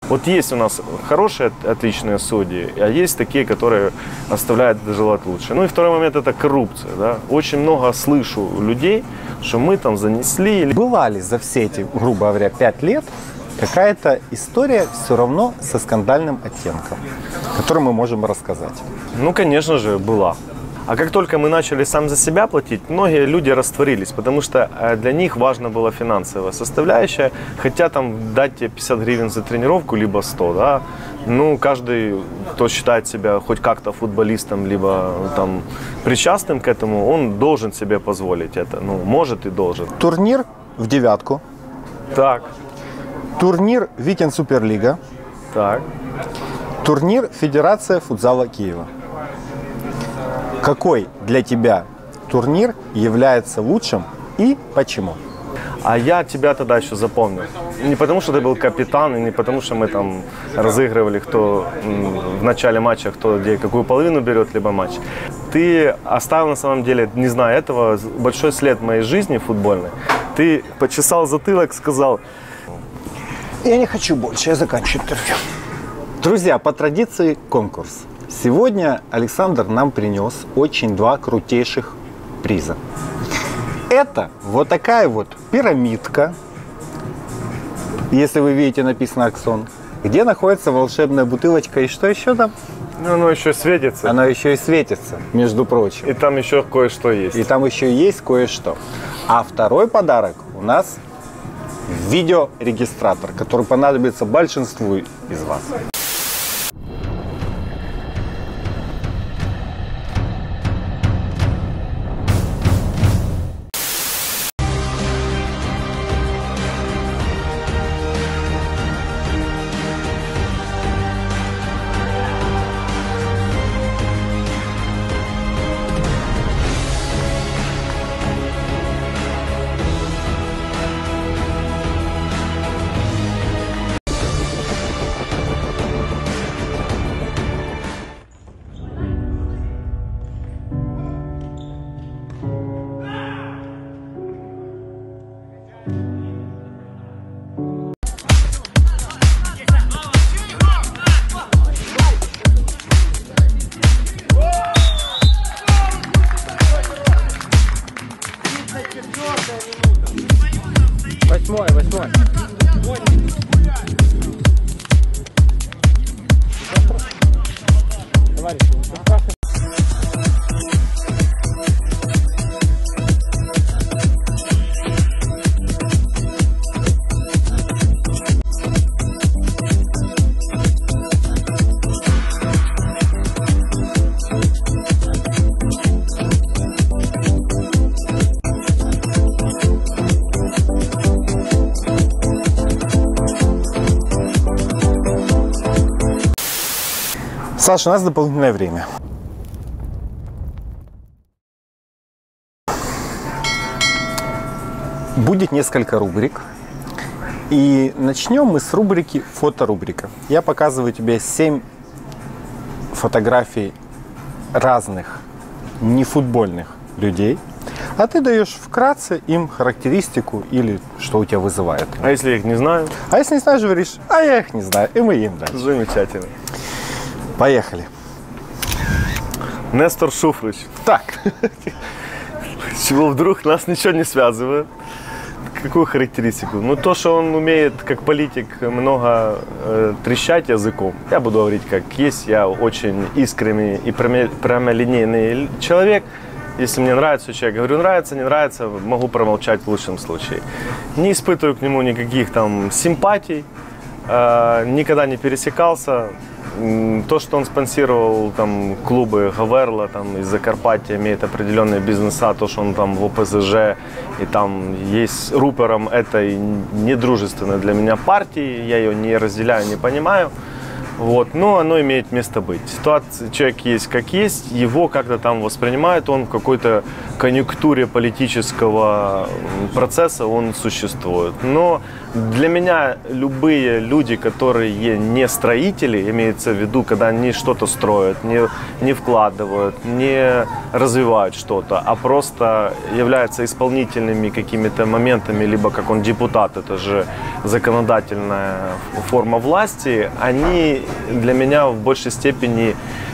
Вот есть у нас хорошие, отличные судьи, а есть такие, которые оставляют желать лучше. Ну и второй момент – это коррупция. Да? Очень много слышу людей, что мы там занесли. Была ли за все эти, грубо говоря, 5 лет какая-то история все равно со скандальным оттенком, которую мы можем рассказать? Ну, конечно же, была. А как только мы начали сам за себя платить, многие люди растворились, потому что для них важна была финансовая составляющая. Хотя там дать тебе 50 гривен за тренировку, либо 100, да. Ну, каждый, кто считает себя хоть как-то футболистом, либо там причастным к этому, он должен себе позволить это. Ну, может и должен. Турнир в девятку. Так. Турнир Викенд Суперлига. Так. Турнир Федерация футзала Киева. Какой для тебя турнир является лучшим и почему? А я тебя тогда еще запомнил. Не потому, что ты был капитан, и не потому, что мы там разыгрывали, кто в начале матча, кто где какую половину берет, либо матч. Ты оставил, на самом деле, не знаю этого, большой след в моей жизни футбольной. Ты почесал затылок, сказал: я не хочу больше, я заканчиваю интервью. Друзья, по традиции конкурс. Сегодня Александр нам принес очень два крутейших приза. Это вот такая вот пирамидка, если вы видите, написано «Аксон», где находится волшебная бутылочка и что еще там? Ну, оно еще светится. Оно еще и светится, между прочим. И там еще кое-что есть. И там еще есть кое-что. А второй подарок у нас видеорегистратор, который понадобится большинству из вас. Восьмой. Саша, у нас дополнительное время. Будет несколько рубрик. И начнем мы с рубрики «Фоторубрика». Я показываю тебе 7 фотографий разных нефутбольных людей. А ты даешь вкратце им характеристику или что у тебя вызывает. А если я их не знаю? А если не знаешь, говоришь: а я их не знаю. И мы им дальше. Замечательно. Поехали. Нестор Шуфрич. Так. С чего вдруг нас ничего не связывает? Какую характеристику? Ну, то, что он умеет, как политик, много трещать языком. Я буду говорить, как есть. Я очень искренний и прямолинейный человек. Если мне нравится человек, говорю, нравится, не нравится, могу промолчать в лучшем случае. Не испытываю к нему никаких там симпатий, никогда не пересекался. То, что он спонсировал там клубы Гаверла там из Закарпаття, имеет определенные бизнеса, то, что он там в ОПЗЖ и там есть рупором этой недружественной для меня партии, я ее не разделяю, не понимаю. Вот, но оно имеет место быть. Ситуация, человек есть как есть, его как-то там воспринимают, он в какой-то конъюнктуре политического процесса он существует. Но для меня любые люди, которые не строители, имеется в виду, когда они что-то строят, не вкладывают, не развивают что-то, а просто являются исполнительными какими-то моментами, либо как он депутат, это же законодательная форма власти, они для меня в большей степени,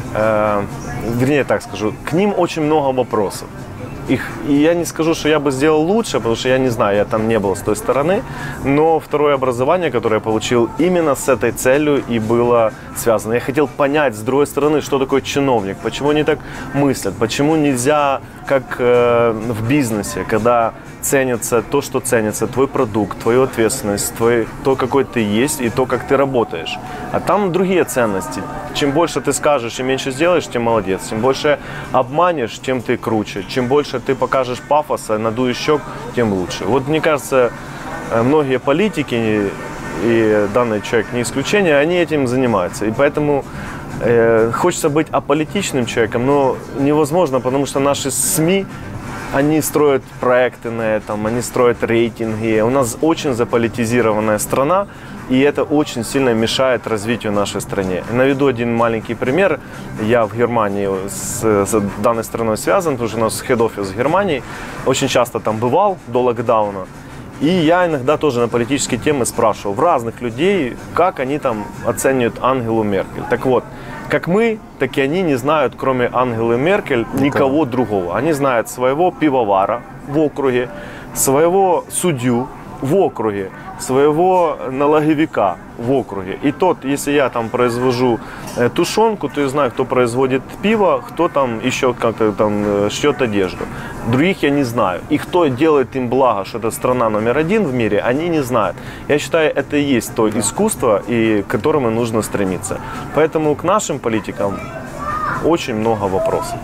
вернее так скажу, к ним очень много вопросов. И я не скажу, что я бы сделал лучше, потому что я не знаю, я там не был с той стороны, но второе образование, которое я получил, именно с этой целью и было связано. Я хотел понять, с другой стороны, что такое чиновник, почему они так мыслят, почему нельзя, как в бизнесе, когда ценится то, что ценится, твой продукт, твою ответственность, то, какой ты есть и то, как ты работаешь. А там другие ценности. Чем больше ты скажешь и меньше сделаешь, тем молодец. Чем больше обманешь, тем ты круче. Чем больше ты покажешь пафоса, надуешь щек, тем лучше. Вот мне кажется, многие политики, и данный человек не исключение, они этим занимаются. И поэтому хочется быть аполитичным человеком, но невозможно, потому что наши СМИ, они строят проекты на этом, они строят рейтинги. У нас очень заполитизированная страна, и это очень сильно мешает развитию нашей страны. Наведу один маленький пример. Я в Германии с данной страной связан, потому что у нас хед-офис в Германии. Очень часто там бывал до локдауна. И я иногда тоже на политические темы спрашивал в разных людей, как они там оценивают Ангелу Меркель. Так вот, как мы, так и они не знают, кроме Ангелы Меркель, никого другого. Они знают своего пивовара в округе, своего судью в округе, своего налоговика в округе. И тот, если я там произвожу тушенку, то я знаю, кто производит пиво, кто там еще как-то там шьет одежду. Других я не знаю. И кто делает им благо, что это страна номер один в мире, они не знают. Я считаю, это и есть то искусство, и к которому нужно стремиться. Поэтому к нашим политикам очень много вопросов.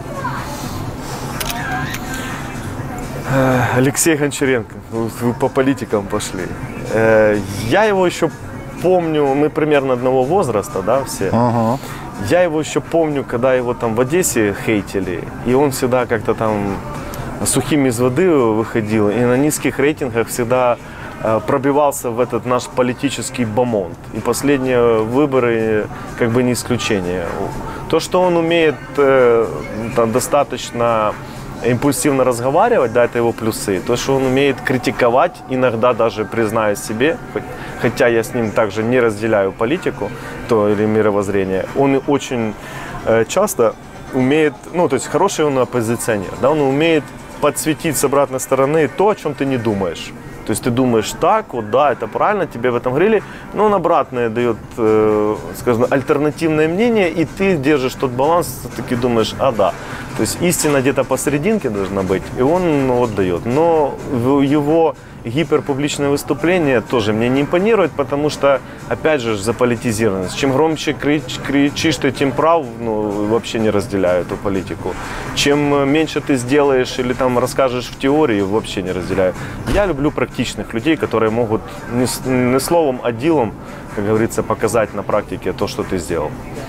Алексей Гончаренко, вы по политикам пошли. Я его еще помню, мы примерно одного возраста, да, все. Ага. Я его еще помню, когда его там в Одессе хейтили, и он всегда как-то там сухим из воды выходил, и на низких рейтингах всегда пробивался в этот наш политический бомонд. И последние выборы как бы не исключение. То, что он умеет там, достаточно импульсивно разговаривать, да, это его плюсы. То, что он умеет критиковать, иногда даже признаюсь себе, хотя я с ним также не разделяю политику то или мировоззрение, он очень часто умеет, ну, то есть хороший он оппозиционер, да, он умеет подсветить с обратной стороны то, о чем ты не думаешь. То есть ты думаешь, так, вот да, это правильно, тебе в этом говорили, но он обратное дает, скажем, альтернативное мнение, и ты держишь тот баланс, ты таки думаешь, а да. То есть истина где-то посерединке должна быть, и он вот дает. Но его гиперпубличное выступление тоже мне не импонирует, потому что, опять же, заполитизированность. Чем громче кричишь ты, тем прав, ну, вообще не разделяю эту политику. Чем меньше ты сделаешь или там расскажешь в теории, вообще не разделяю. Я люблю практичных людей, которые могут не словом, а делом, как говорится, показать на практике то, что ты сделал.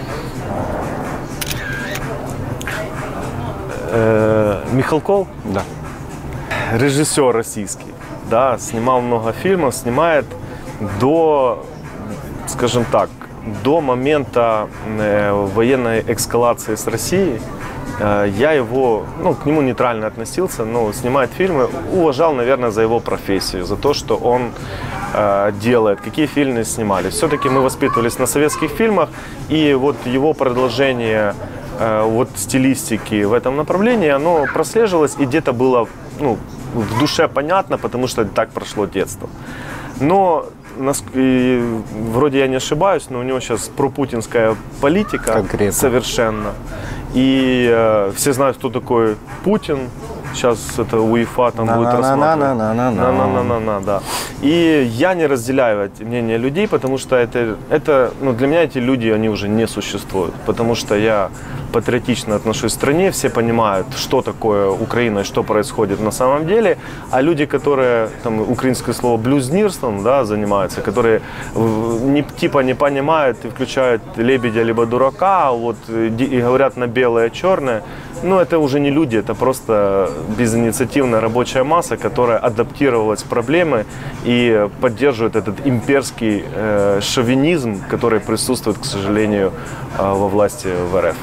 Михалков? Да. Режиссер российский. Да, снимал много фильмов, снимает до, скажем так, до момента военной эскалации с Россией. Я его, ну, к нему нейтрально относился, но снимает фильмы, уважал, наверное, за его профессию, за то, что он делает, какие фильмы снимались. Все-таки мы воспитывались на советских фильмах, и вот его продолжение вот стилистики в этом направлении, оно прослеживалось и где-то было, ну, в душе понятно, потому что так прошло детство. Но вроде я не ошибаюсь, но у него сейчас пропутинская политика. Конкретно. Совершенно. И все знают, кто такой Путин. Сейчас это УЕФА там будет рассматривать. Да. И я не разделяю мнение людей, потому что это ну, для меня эти люди, они уже не существуют. Потому что я патриотично отношусь к стране, все понимают, что такое Украина и что происходит на самом деле. А люди, которые, там, украинское слово блюзнирством, да, занимаются, которые типа не понимают и включают лебедя либо дурака, вот, и говорят на белое, черное, ну, это уже не люди, это просто безинициативная рабочая масса, которая адаптировалась к проблеме и поддерживает этот имперский шовинизм, который присутствует, к сожалению, во власти в РФ.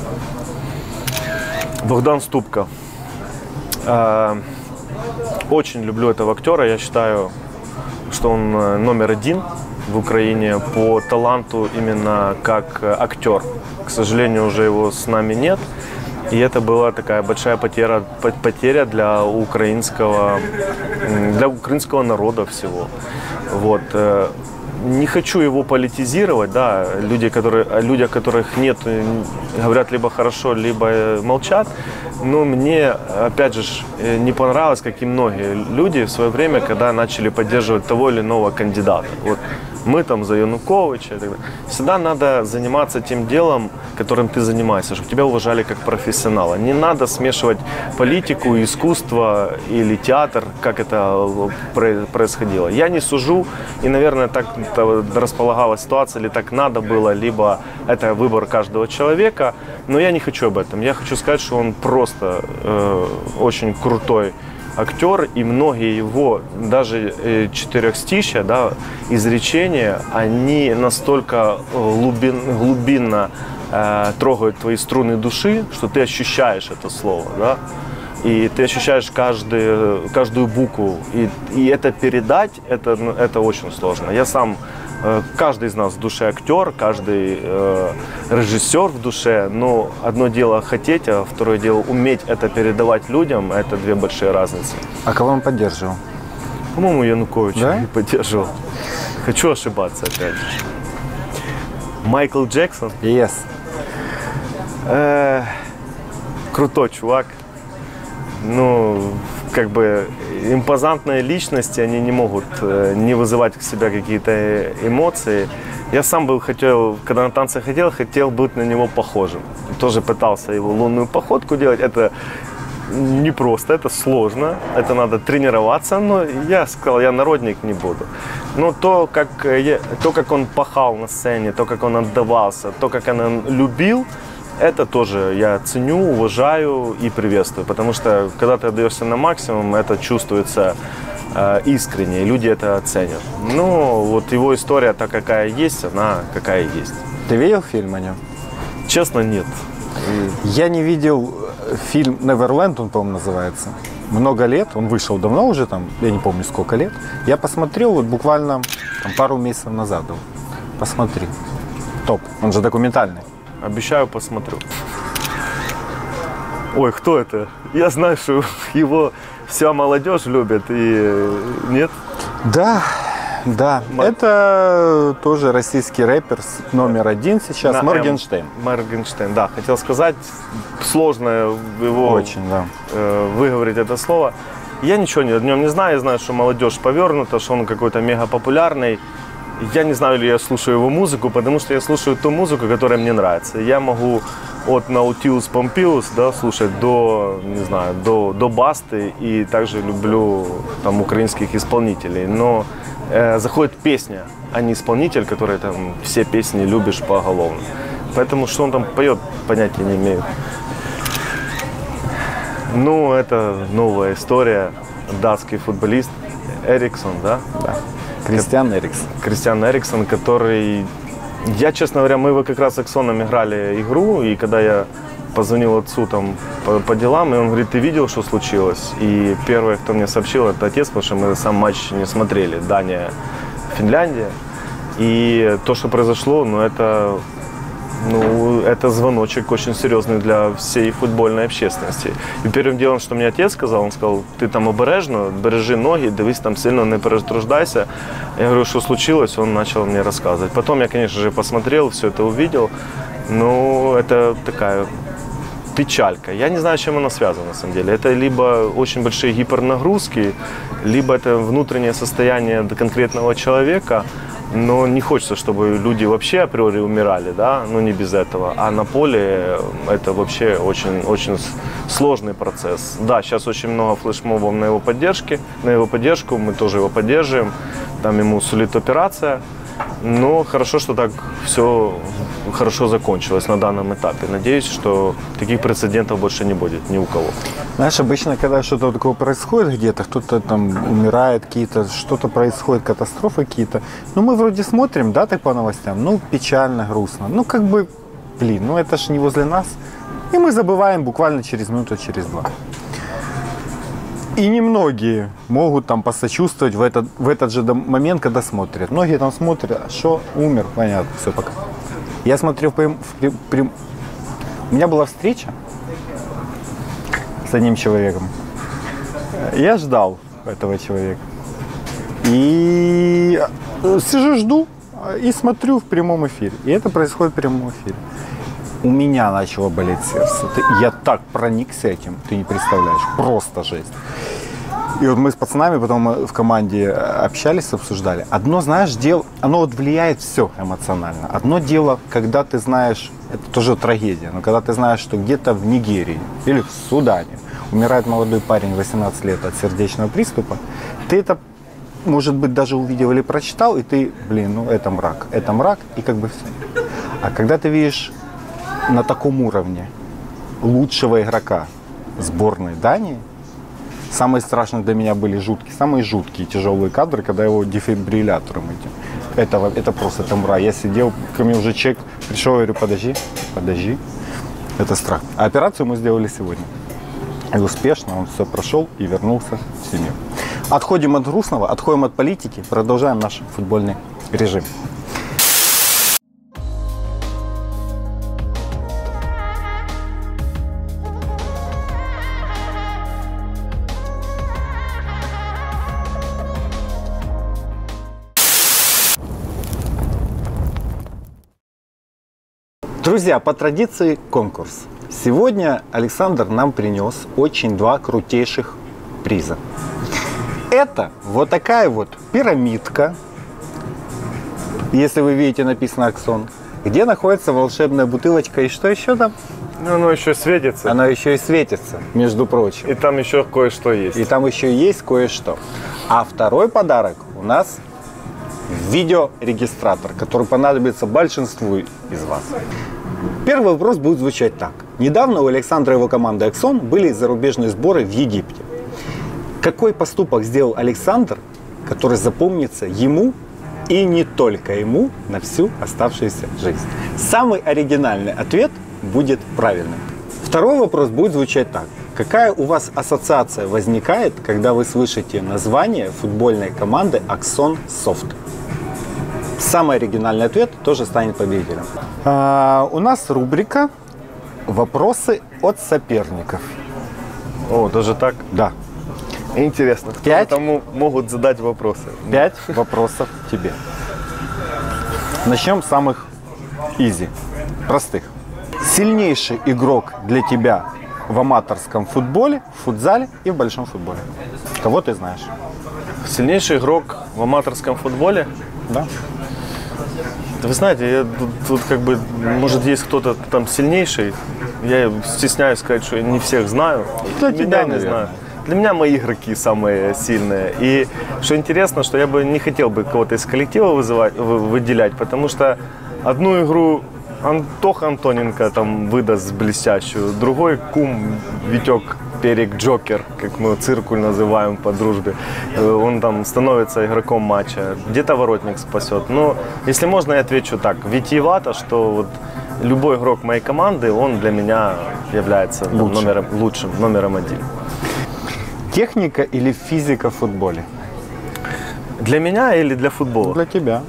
Богдан Ступка. Очень люблю этого актера. Я считаю, что он номер один в Украине по таланту именно как актер. К сожалению, уже его с нами нет. И это была такая большая потеря для украинского народа всего. Вот. Не хочу его политизировать, да, о людях, которых нет, говорят либо хорошо, либо молчат. Но мне, опять же, не понравилось, как и многие люди в свое время, когда начали поддерживать того или иного кандидата. Вот мы там за Януковича и так далее. Всегда надо заниматься тем делом, которым ты занимаешься, чтобы тебя уважали как профессионала. Не надо смешивать политику, искусство или театр, как это происходило. Я не сужу, и, наверное, так располагалась ситуация, или так надо было, либо это выбор каждого человека. Но я не хочу об этом. Я хочу сказать, что он просто очень крутой актер, и многие его, даже четырехстишья, да, изречения, они настолько глубинно трогают твои струны души, что ты ощущаешь это слово, да, и ты ощущаешь каждую букву, и это передать, это очень сложно. Я сам, каждый из нас в душе актер, каждый режиссер в душе, но одно дело хотеть, а второе дело уметь это передавать людям, это две большие разницы. А кого он поддерживал? По-моему, Януковича, да? Поддерживал. Хочу ошибаться опять же. Майкл Джексон. Yes. Крутой чувак. Ну, как бы импозантные личности, они не могут не вызывать к себе какие-то эмоции. Я сам когда на танцы хотел быть на него похожим. Тоже пытался его лунную походку делать. Это непросто, это сложно, это надо тренироваться, но я сказал, я народник не буду. Но то, как он пахал на сцене, то, как он отдавался, то, как он любил, это тоже я ценю, уважаю и приветствую, потому что когда ты отдаешься на максимум, это чувствуется искренне, и люди это оценят. Ну, вот его история, та, какая есть, она какая есть. Ты видел фильм о нем? Честно, нет. Я не видел фильм «Неверленд», он, по-моему, называется. Много лет, он вышел давно уже, там, я не помню сколько лет. Я посмотрел вот буквально там, пару месяцев назад. Посмотри. Топ, он же документальный. Обещаю, посмотрю. Ой, кто это? Я знаю, что его вся молодежь любит, и нет? Да, да. Это тоже российский рэпер номер один сейчас, Моргенштерн. Моргенштерн, да. Хотел сказать, сложно его очень, да. Выговорить это слово. Я ничего о нем не знаю. Я знаю, что молодежь повернута, что он какой-то мега популярный. Я не знаю, ли я слушаю его музыку, потому что я слушаю ту музыку, которая мне нравится. Я могу от Наутилус Помпилиус, да, слушать до, не знаю, до Басты, и также люблю там украинских исполнителей. Но заходит песня, а не исполнитель, который там все песни любишь поголовно. Поэтому что он там поет, понятия не имею. Ну, это новая история. Датский футболист Эриксон, да? Да. Кристиан Эриксон. Кристиан Эриксон, который... Я, честно говоря, мы как раз с Аксоном играли игру, и когда я позвонил отцу там по делам, и он говорит, ты видел, что случилось? И первый, кто мне сообщил, это отец, потому что мы сам матч не смотрели. Дания, Финляндия. И то, что произошло, это звоночек очень серьезный для всей футбольной общественности. И первым делом, что мне отец сказал, он сказал, ты там обережно, бережи ноги, дивись там сильно, не перетруждайся. Я говорю, что случилось, он начал мне рассказывать. Потом я, конечно же, посмотрел, все это увидел. Ну, это такая печалька. Я не знаю, с чем она связана, на самом деле. Это либо очень большие гипернагрузки, либо это внутреннее состояние конкретного человека. Но не хочется, чтобы люди вообще априори умирали, да, ну не без этого. А на поле это вообще очень, очень сложный процесс. Да, сейчас очень много флешмобов на его поддержку, мы тоже его поддерживаем. Там ему сулит операция. Но хорошо, что так все хорошо закончилось на данном этапе. Надеюсь, что таких прецедентов больше не будет ни у кого. Знаешь, обычно, когда что-то такое происходит где-то, кто-то там умирает, что-то происходит, катастрофы какие-то, ну, мы вроде смотрим, да, так по новостям, ну, печально, грустно, ну, как бы, блин, ну, это ж не возле нас. И мы забываем буквально через минуту, через два. И немногие могут там посочувствовать в этот же момент, когда смотрят. Многие там смотрят, что умер, понятно, все, пока. Я смотрел у меня была встреча с одним человеком. Я ждал этого человека. И сижу, жду и смотрю в прямом эфире. И это происходит в прямом эфире. У меня начало болеть сердце. Я так проникся этим, ты не представляешь. Просто жесть. И вот мы с пацанами потом в команде общались, обсуждали. Одно, знаешь, дело, оно вот влияет все эмоционально. Одно дело, когда ты знаешь, это тоже трагедия, но когда ты знаешь, что где-то в Нигерии или в Судане умирает молодой парень 18 лет от сердечного приступа, ты это, может быть, даже увидел или прочитал, и ты, блин, ну это мрак, и как бы все. А когда ты видишь на таком уровне лучшего игрока сборной Дании, самые страшные для меня были самые жуткие тяжелые кадры, когда его дефибриллятором этим. Это просто там рай. Я сидел, ко мне уже человек пришел, я говорю, подожди. Это страх. А операцию мы сделали сегодня. И успешно он все прошел и вернулся в семью. Отходим от грустного, отходим от политики, продолжаем наш футбольный режим. Друзья, по традиции конкурс. Сегодня Александр нам принес очень два крутейших приза. Это вот такая вот пирамидка, если вы видите, написано «Аксон», где находится волшебная бутылочка и что еще там? Ну, оно еще светится. Оно еще и светится, между прочим. И там еще кое-что есть. И там еще есть кое-что. А второй подарок у нас видеорегистратор, который понадобится большинству из вас. Первый вопрос будет звучать так. Недавно у Александра и его команды «Аксон» были зарубежные сборы в Египте. Какой поступок сделал Александр, который запомнится ему и не только ему на всю оставшуюся жизнь? Самый оригинальный ответ будет правильным. Второй вопрос будет звучать так. Какая у вас ассоциация возникает, когда вы слышите название футбольной команды «Аксон Софт»? Самый оригинальный ответ тоже станет победителем. У нас рубрика «Вопросы от соперников». О, даже так? Да. Интересно. 5. Тому могут задать вопросы. 5 вопросов тебе. Начнем с самых изи, простых. Сильнейший игрок для тебя в аматорском футболе, в футзале и в большом футболе? Кого ты знаешь? Сильнейший игрок в аматорском футболе? Да. Вы знаете, я тут как бы, может, есть кто-то там сильнейший. Я стесняюсь сказать, что я не всех знаю. Для тебя, не наверное. знаю. Для меня мои игроки самые сильные. И что интересно, что я бы не хотел бы кого-то из коллектива выделять, потому что одну игру Антох Антоненко там выдаст блестящую, другой кум Витек Перек Джокер, как мы циркуль называем по дружбе, он там становится игроком матча, где-то воротник спасет. Но если можно, я отвечу так, витиевато, что вот любой игрок моей команды, он для меня является номером один. Техника или физика в футболе? Для меня или для футбола? Для тебя.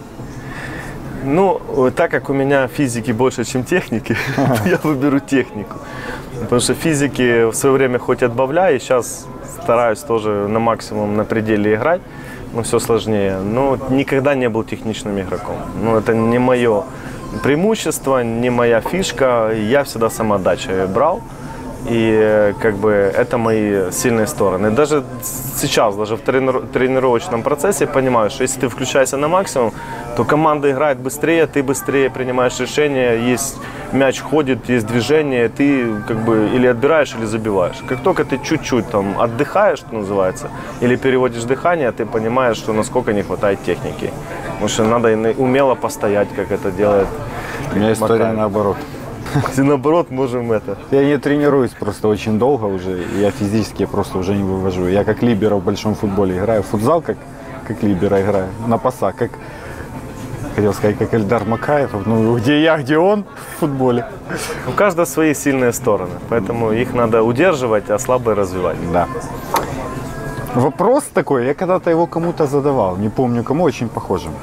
Ну, так как у меня физики больше, чем техники, я выберу технику. Потому что физики в свое время хоть отбавляю, сейчас стараюсь тоже на максимум, на пределе играть, но все сложнее. Но никогда не был техничным игроком. Ну, это не мое преимущество, не моя фишка. Я всегда самоотдачей брал. И как бы это мои сильные стороны. Даже сейчас, даже в тренировочном процессе понимаю, что если ты включаешься на максимум, то команда играет быстрее, ты быстрее принимаешь решения, есть мяч ходит, есть движение, ты как бы или отбираешь, или забиваешь. Как только ты чуть-чуть там отдыхаешь, что называется, или переводишь дыхание, ты понимаешь, что насколько не хватает техники. Потому что надо умело постоять, как это делает. У меня история наоборот. Наоборот, можем это. Я не тренируюсь просто очень долго уже, я физически просто уже не вывожу. Я как либеро в большом футболе играю, в футзал как либеро играю, на пасах, хотел сказать, как Эльдар Макаев, ну где я, где он в футболе. У каждого свои сильные стороны, поэтому их надо удерживать, а слабые развивать. Да. Вопрос такой, я когда-то его кому-то задавал, не помню кому, очень похожим.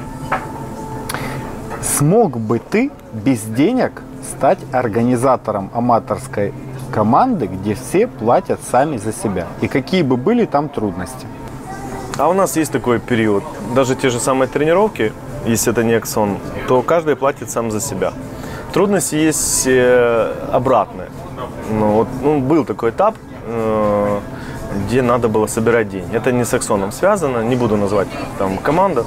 Смог бы ты без денег стать организатором аматорской команды, где все платят сами за себя? И какие бы были там трудности? А у нас есть такой период. Даже те же самые тренировки, если это не Аксон, то каждый платит сам за себя. Трудности есть обратные. Был такой этап, где надо было собирать деньги. Это не с Аксоном связано, не буду называть там команду.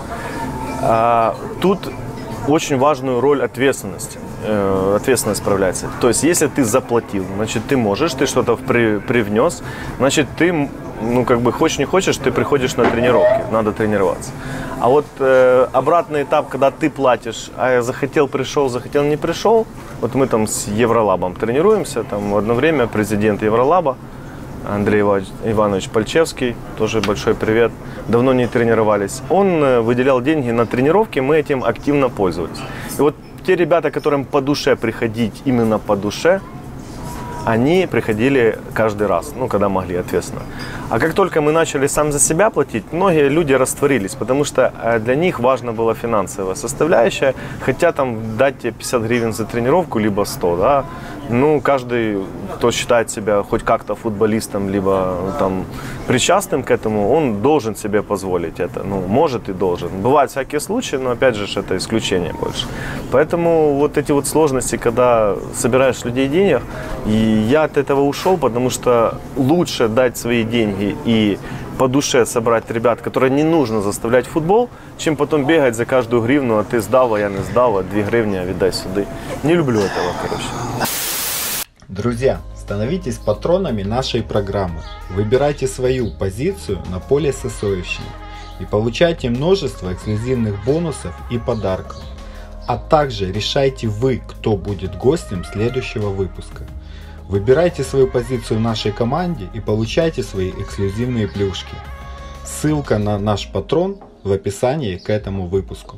Тут очень важную роль ответственности. Ответственность справляется. То есть, если ты заплатил, значит, ты можешь, ты что-то привнес, значит, ты, хочешь не хочешь, ты приходишь на тренировки, надо тренироваться. А вот обратный этап, когда ты платишь, а захотел, пришел, захотел, не пришел, вот мы там с Евролабом тренируемся, там в одно время президент Евролаба, Андрей Иванович Пальчевский, тоже большой привет, давно не тренировались. Он выделял деньги на тренировки, мы этим активно пользовались. И вот те ребята, которым по душе приходить, именно по душе, они приходили каждый раз, когда могли, ответственно. А как только мы начали сам за себя платить, многие люди растворились, потому что для них важна была финансовая составляющая. Хотя там дать тебе 50 гривен за тренировку, либо 100, да, каждый, кто считает себя хоть как-то футболистом, либо там причастным к этому, он должен себе позволить это. Может и должен. Бывают всякие случаи, но опять же, это исключение больше. Поэтому вот эти вот сложности, когда собираешь людей денег, и я от этого ушел, потому что лучше дать свои деньги и по душе собрать ребят, которые не нужно заставлять в футбол, чем потом бегать за каждую гривну, а ты сдал, а я не сдал, а 2 гривни, а віддай сюди. Не люблю этого, короче. Друзья, становитесь патронами нашей программы. Выбирайте свою позицию на поле сосоевщины и получайте множество эксклюзивных бонусов и подарков. А также решайте вы, кто будет гостем следующего выпуска. Выбирайте свою позицию в нашей команде и получайте свои эксклюзивные плюшки. Ссылка на наш патрон в описании к этому выпуску.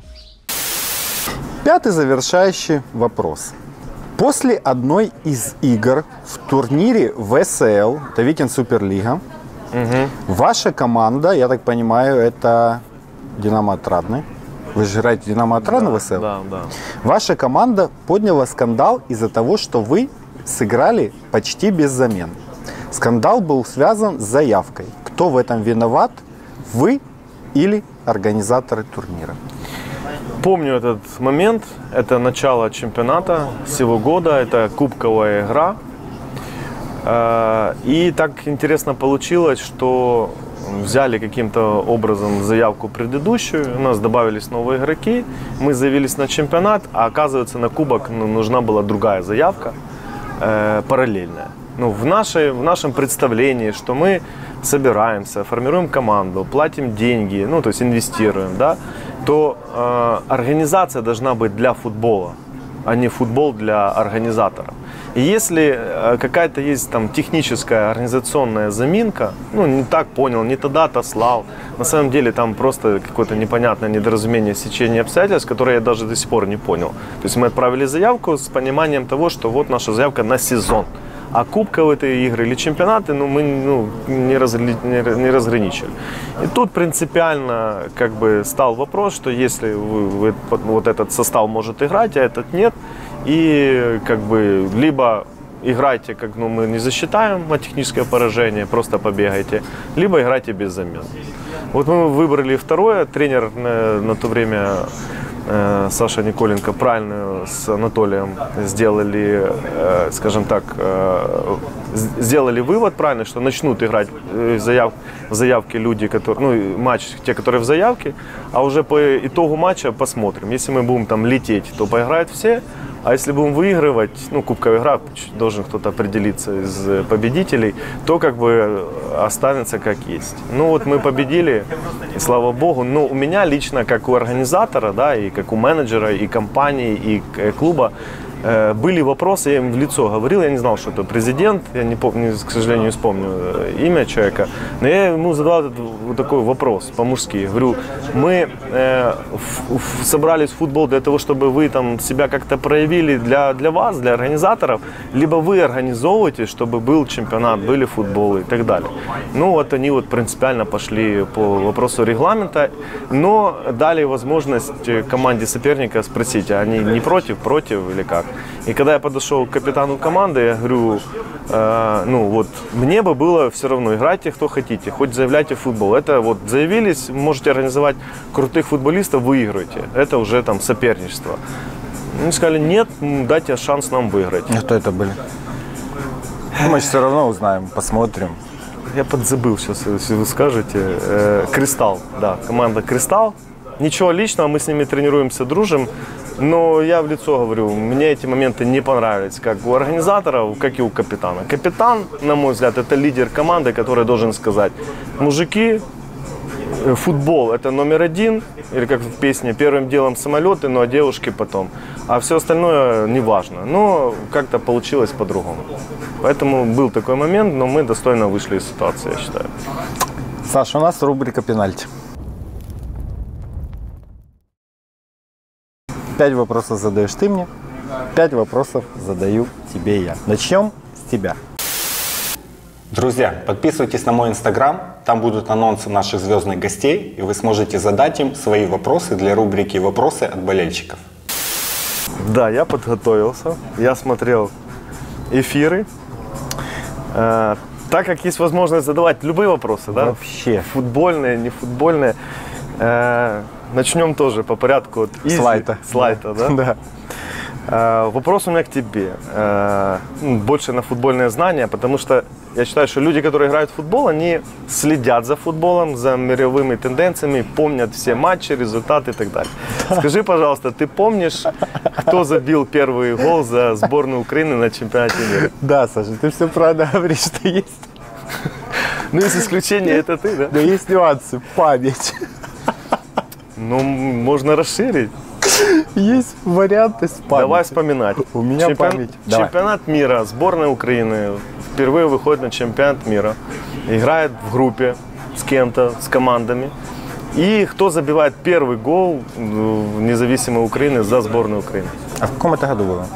Пятый завершающий вопрос. После одной из игр в турнире ВСЛ, это Викинг Суперлига, ваша команда, я так понимаю, это Динамо Отрадный. Вы же играете Динамо Отрадный в ВСЛ? Да. Ваша команда подняла скандал из-за того, что вы сыграли почти без замен. Скандал был связан с заявкой. Кто в этом виноват? Вы или организаторы турнира? Помню этот момент. Это начало чемпионата сего года. Это кубковая игра. И так интересно получилось, что взяли каким-то образом заявку предыдущую. У нас добавились новые игроки. Мы заявились на чемпионат, а оказывается на кубок нужна была другая заявка. Параллельная. В нашем представлении, что мы собираемся, формируем команду, платим деньги, то есть инвестируем, да, то организация должна быть для футбола, а не футбол для организатора. И если какая-то есть там техническая организационная заминка, не так понял, не тогда отослал, на самом деле там просто какое-то непонятное недоразумение, сечение обстоятельств, которое я даже до сих пор не понял. То есть мы отправили заявку с пониманием того, что вот наша заявка на сезон. А кубковые игры или чемпионаты мы не разграничили. И тут принципиально стал вопрос, что если вот этот состав может играть, а этот нет, и либо играйте, мы не засчитаем техническое поражение, просто побегайте, либо играйте без замен. Вот мы выбрали второе. Тренер на то время Саша Николенко правильно с Анатолием сделали, скажем так, сделали вывод правильный, что начнут играть в заявке люди, которые, ну, матч, те, которые в заявке, а уже по итогу матча посмотрим. Если мы будем там лететь, то поиграют все, а если будем выигрывать, ну, кубковая игра, должен кто-то определиться из победителей, то как бы останется как есть. Ну вот мы победили, и слава богу. Но у меня лично, как у организатора, да, и как у менеджера, и компании, и клуба, были вопросы, я им в лицо говорил, я не знал, что это президент, я не помню, к сожалению, не вспомню имя человека, но я ему задал вот такой вопрос по-мужски. Говорю, мы собрались в футбол для того, чтобы вы там себя как-то проявили для вас, для организаторов, либо вы организовываете, чтобы был чемпионат, были футболы и так далее. Ну вот они вот принципиально пошли по вопросу регламента, но дали возможность команде соперника спросить, а они не против или как? И когда я подошел к капитану команды, я говорю, ну вот, мне бы было все равно, играйте кто хотите, хоть заявляйте в футбол. Это вот заявились, можете организовать крутых футболистов, выиграйте. Это уже там соперничество. Они сказали, нет, дайте шанс нам выиграть. А кто это были? Мы все равно узнаем, посмотрим. Я подзабыл сейчас, если вы скажете. Кристалл, да, команда Кристалл. Ничего личного, мы с ними тренируемся, дружим. Но я в лицо говорю, мне эти моменты не понравились, как у организаторов, как и у капитана. Капитан, на мой взгляд, это лидер команды, который должен сказать, мужики, футбол это номер один, или как в песне, первым делом самолеты, ну а девушки потом. А все остальное не важно. Но как-то получилось по-другому. Поэтому был такой момент, но мы достойно вышли из ситуации, я считаю. Саша, у нас рубрика «Пенальти». 5 вопросов задаешь ты мне, 5 вопросов задаю тебе я. Начнем с тебя. Друзья, подписывайтесь на мой инстаграм, там будут анонсы наших звездных гостей, и вы сможете задать им свои вопросы для рубрики «Вопросы от болельщиков». Да, я подготовился, я смотрел эфиры. Так как есть возможность задавать любые вопросы, да? Вообще. Футбольные, не футбольные. Начнем тоже по порядку от слайда, да? Да. Вопрос у меня к тебе. Больше на футбольное знание, потому что я считаю, что люди, которые играют в футбол, они следят за футболом, за мировыми тенденциями, помнят все матчи, результаты и так далее. Скажи, пожалуйста, ты помнишь, кто забил первый гол за сборную Украины на чемпионате мира? Да, Саша, ты все правильно говоришь, что есть. Ну, из исключения это ты, да? Да есть нюансы, память. Ну, можно расширить. Есть варианты с памятью. Давай вспоминать. У меня память. Чемпионат мира, сборная Украины впервые выходит на чемпионат мира. Играет в группе с кем-то, с командами. И кто забивает первый гол в независимой Украины за сборную Украины? А в каком это году было?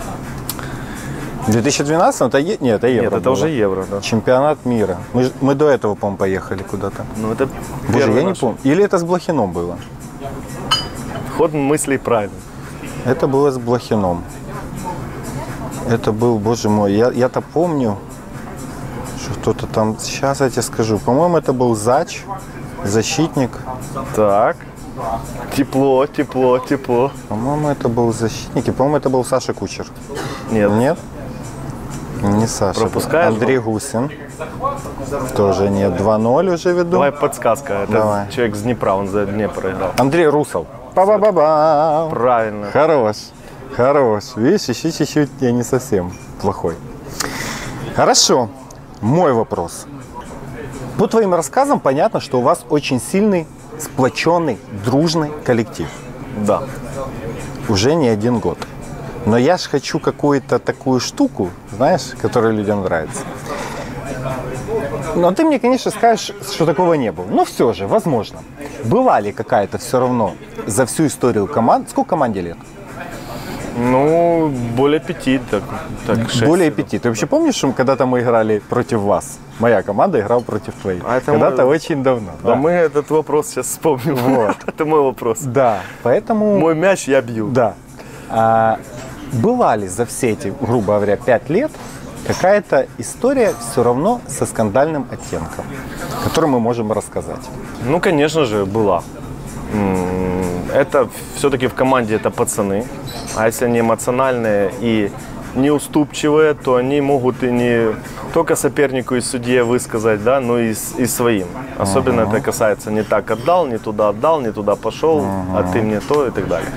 В 2012? Нет, это Евро. Нет, это было. уже Евро, да. Чемпионат мира. Мы до этого, по-моему, поехали куда-то. Ну, это Боже, я не помню. Или это с Блохином было? Ход мыслей правильный. Это было с Блохином. Это был, боже мой, я-то помню, что кто-то там, сейчас я тебе скажу, по-моему, это был Зач, защитник. Так, тепло. По-моему, это был защитник, и, по-моему, это был Саша Кучер. Нет. Нет? Не Саша. Пропускаешь? Андрей Гусин. Тоже нет. 2-0 уже веду. Давай подсказка. Это Давай. человек с Днепра, он за Днепр играл. Андрей Русов. Ба-ба-ба-ба. Правильно. Хорош. Видишь, еще чуть-чуть я не совсем плохой. Хорошо. Мой вопрос. По твоим рассказам понятно, что у вас очень сильный, сплоченный, дружный коллектив. Да. Уже не 1 год. Но я ж хочу какую-то такую штуку, знаешь, которая людям нравится. Но ты мне, конечно, скажешь, что такого не было. Но все же, возможно. Была ли какая-то все равно за всю историю команд? Сколько команде лет? Ну, более 5, так 6. Более 5. Ты вообще помнишь, что когда-то мы играли против вас? Моя команда играла против твоей. А это когда-то очень давно. А мы этот вопрос сейчас вспомним. Вот. Это мой вопрос. Да, поэтому... Мой мяч я бью. Да. Была ли за все эти, грубо говоря, 5 лет какая-то история все равно со скандальным оттенком, которую мы можем рассказать? Ну, конечно же, была. это все-таки в команде это пацаны. А если они эмоциональные и неуступчивые, то они могут и не только сопернику и судье высказать, да, но и своим. Особенно это касается не так отдал, не туда пошел, а ты мне то и так далее.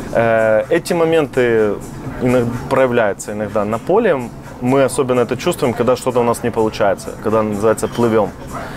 Эти моменты проявляются иногда на поле. Мы особенно это чувствуем, когда что-то у нас не получается, когда, называется, плывем.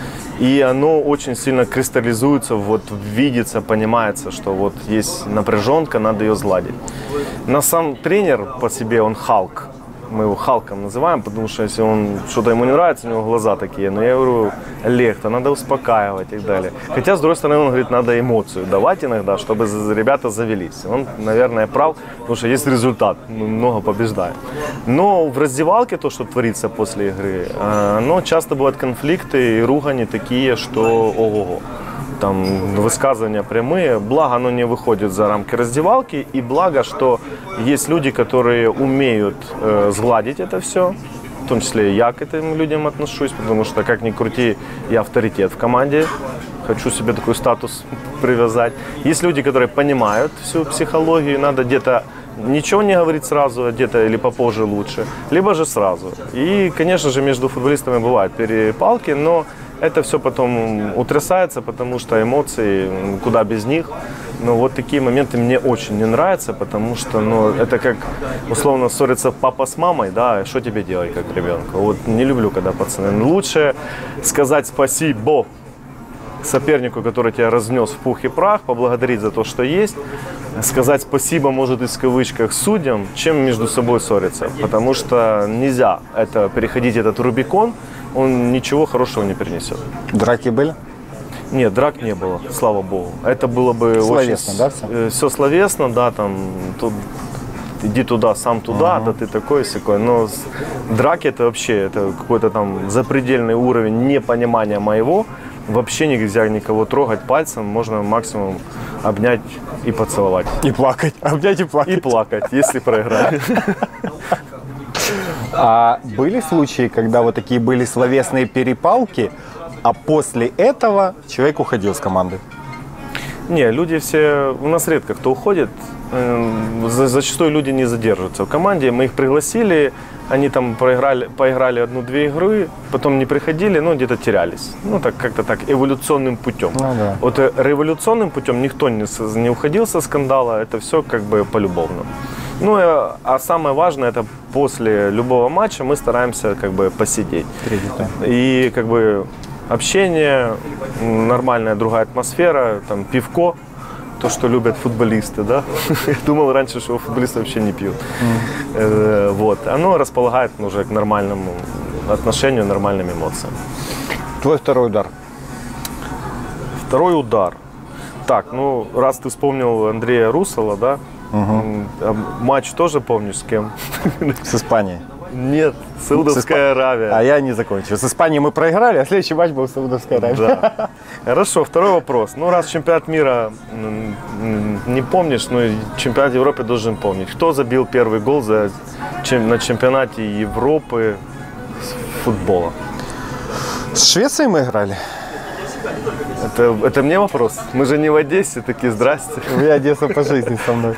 И оно очень сильно кристаллизуется, вот видится, понимается, что вот есть напряженка, надо ее сгладить. Но сам тренер по себе, он Халк. Мы его Халком называем, потому что если он что-то ему не нравится, у него глаза такие. Но я говорю, Олег, то надо успокаивать и так далее. Хотя, с другой стороны, он говорит, надо эмоцию давать иногда, чтобы ребята завелись. Он, наверное, прав, потому что есть результат, мы много побеждаем. Но в раздевалке то, что творится после игры, оно часто бывают конфликты и ругани такие, что ого-го. Там высказывания прямые, благо оно не выходит за рамки раздевалки, и благо, что есть люди, которые умеют сгладить это все, в том числе и я к этим людям отношусь, потому что, как ни крути, я авторитет в команде, хочу себе такой статус привязать. Есть люди, которые понимают всю психологию, надо где-то ничего не говорить сразу, а где-то или попозже лучше, либо же сразу. И, конечно же, между футболистами бывают перепалки, но это все потом утрясается, потому что эмоции, куда без них. Но вот такие моменты мне очень не нравятся, потому что, ну, это как, условно, ссорится папа с мамой, да, что тебе делать как ребенку. Вот не люблю, когда пацаны. Лучше сказать спасибо сопернику, который тебя разнес в пух и прах, поблагодарить за то, что есть, сказать спасибо, может, и в кавычках, судьям, чем между собой ссориться. Потому что нельзя переходить этот Рубикон, он ничего хорошего не принесет. Драки были? Нет, драк не было, слава богу. Это было бы словесно, очень... да, все? Все словесно, да, там, иди туда, сам туда, да ты такой-сякой. Но драки это вообще, это какой-то там запредельный уровень непонимания моего. Вообще нельзя никого трогать пальцем, можно максимум обнять и поцеловать. И плакать, обнять и плакать. И плакать, если проиграли. А были случаи, когда вот такие были словесные перепалки, а после этого человек уходил с команды? Не, люди все, у нас редко кто уходит, зачастую люди не задерживаются в команде, мы их пригласили, они там поиграли одну-две игры, потом не приходили, но где-то терялись. Ну, так как-то так, эволюционным путем. Ну, да. Вот революционным путем никто не уходил со скандала, это все как бы полюбовно. Ну, а самое важное, это после любого матча мы стараемся как бы посидеть. И как бы общение, нормальная другая атмосфера, там пивко, то, что любят футболисты, да. Я думал раньше, что футболисты вообще не пьют. Вот. Оно располагает уже к нормальному отношению, нормальным эмоциям. Твой второй удар? Второй удар. Так, ну, раз ты вспомнил Андрея Русала, да, матч тоже помнишь с кем? С Испанией. Нет, Саудовская Аравия. А я не закончил. С Испанией мы проиграли, а следующий матч был Саудовская Аравия. Да. Хорошо, второй вопрос. Ну, раз чемпионат мира не помнишь, но чемпионат Европы должен помнить. Кто забил первый гол на чемпионате Европы футбола? С Швецией мы играли. Это мне вопрос? Мы же не в Одессе, такие здрасте. Вы Одесса по жизни со мной.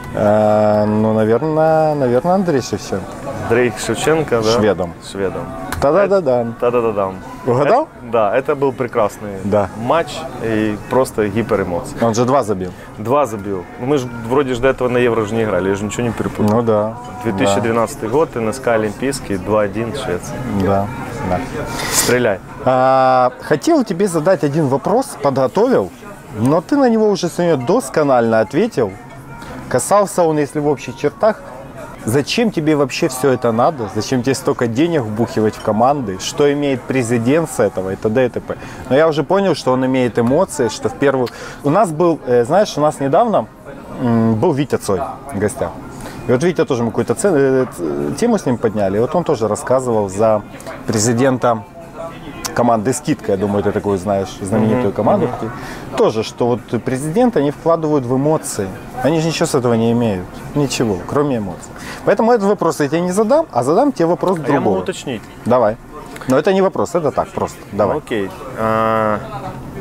Ну, наверное, Андрей Шевченко. Андрей Шевченко, да? Шведом. Та-да-да-дам. Угадал? Да, это был прекрасный матч и просто гиперэмоции. Он же 2 забил. 2 забил. Мы же вроде до этого на Евро же не играли, я же ничего не перепутал. Ну да. 2012 год, НСК Олимпийский, 2-1 Швеция. Да. Стреляй. Хотел тебе задать один вопрос, подготовил, но ты на него уже сегодня досконально ответил. Касался он, если в общих чертах, зачем тебе вообще все это надо? Зачем тебе столько денег вбухивать в команды? Что имеет президент с этого и т.д. и т.п. Но я уже понял, что он имеет эмоции, что в первую... У нас был, знаешь, у нас недавно был Витя Цой в гостях. И вот Витя тоже мы какую-то тему с ним подняли. И вот он тоже рассказывал за президента команды «Скидка». Я думаю, ты такую знаешь, знаменитую команду. Тоже, что вот президенты, они вкладывают в эмоции. Они же ничего с этого не имеют. Ничего, кроме эмоций. Поэтому этот вопрос я тебе не задам, а задам тебе вопрос другой. Я могу уточнить. Давай. Но это не вопрос, это так просто. Давай. Окей.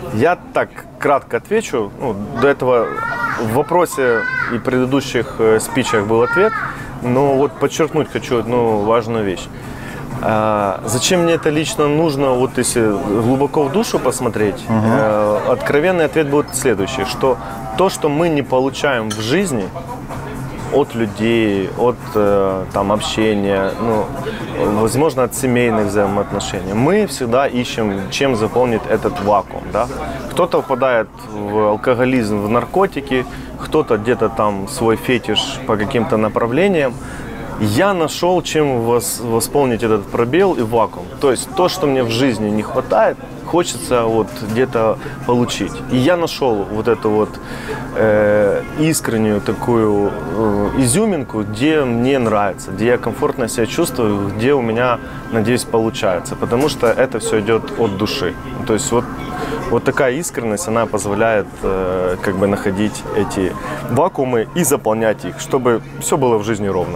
Я так кратко отвечу. Ну, до этого в вопросе и предыдущих спичах был ответ, но вот подчеркнуть хочу одну важную вещь. Зачем мне это лично нужно, вот если глубоко в душу посмотреть, откровенный ответ будет следующий, что то, что мы не получаем в жизни от людей, от там, общения, ну, возможно, от семейных взаимоотношений, мы всегда ищем, чем заполнить этот вакуум. Да? Кто-то впадает в алкоголизм, в наркотики, кто-то где-то там свой фетиш по каким-то направлениям. Я нашел, чем восполнить этот пробел и вакуум. То есть то, что мне в жизни не хватает, хочется вот где-то получить. И я нашел вот эту вот искреннюю такую изюминку, где мне нравится, где я комфортно себя чувствую, где у меня, надеюсь, получается. Потому что это все идет от души. То есть вот такая искренность, она позволяет как бы находить эти вакуумы и заполнять их, чтобы все было в жизни ровно.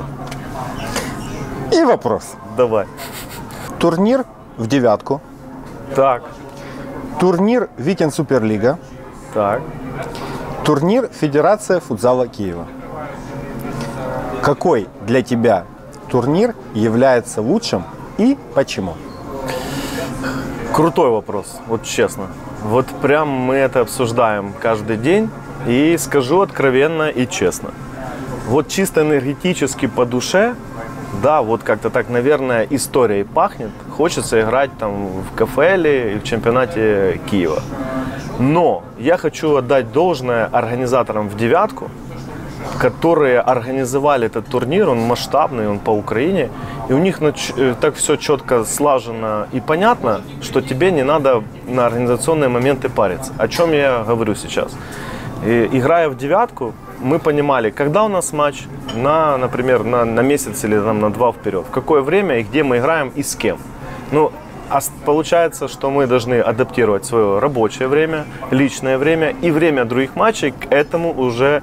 И вопрос. Давай. Турнир в девятку. Так. Турнир Викинг Суперлига. Так. Турнир Федерация футзала Киева. Какой для тебя турнир является лучшим и почему? Крутой вопрос, вот честно. Вот прям мы это обсуждаем каждый день. И скажу откровенно и честно. Вот чисто энергетически по душе, да, вот как-то так, наверное, историей пахнет. Хочется играть там в КФЛ и в чемпионате Киева. Но я хочу отдать должное организаторам в девятку, которые организовали этот турнир. Он масштабный, он по Украине. И у них так все четко слажено и понятно, что тебе не надо на организационные моменты париться. О чем я говорю сейчас. И, играя в девятку, мы понимали, когда у нас матч, например, на месяц или на 2 вперед, в какое время и где мы играем и с кем. Ну, получается, что мы должны адаптировать свое рабочее время, личное время и время других матчей к этому уже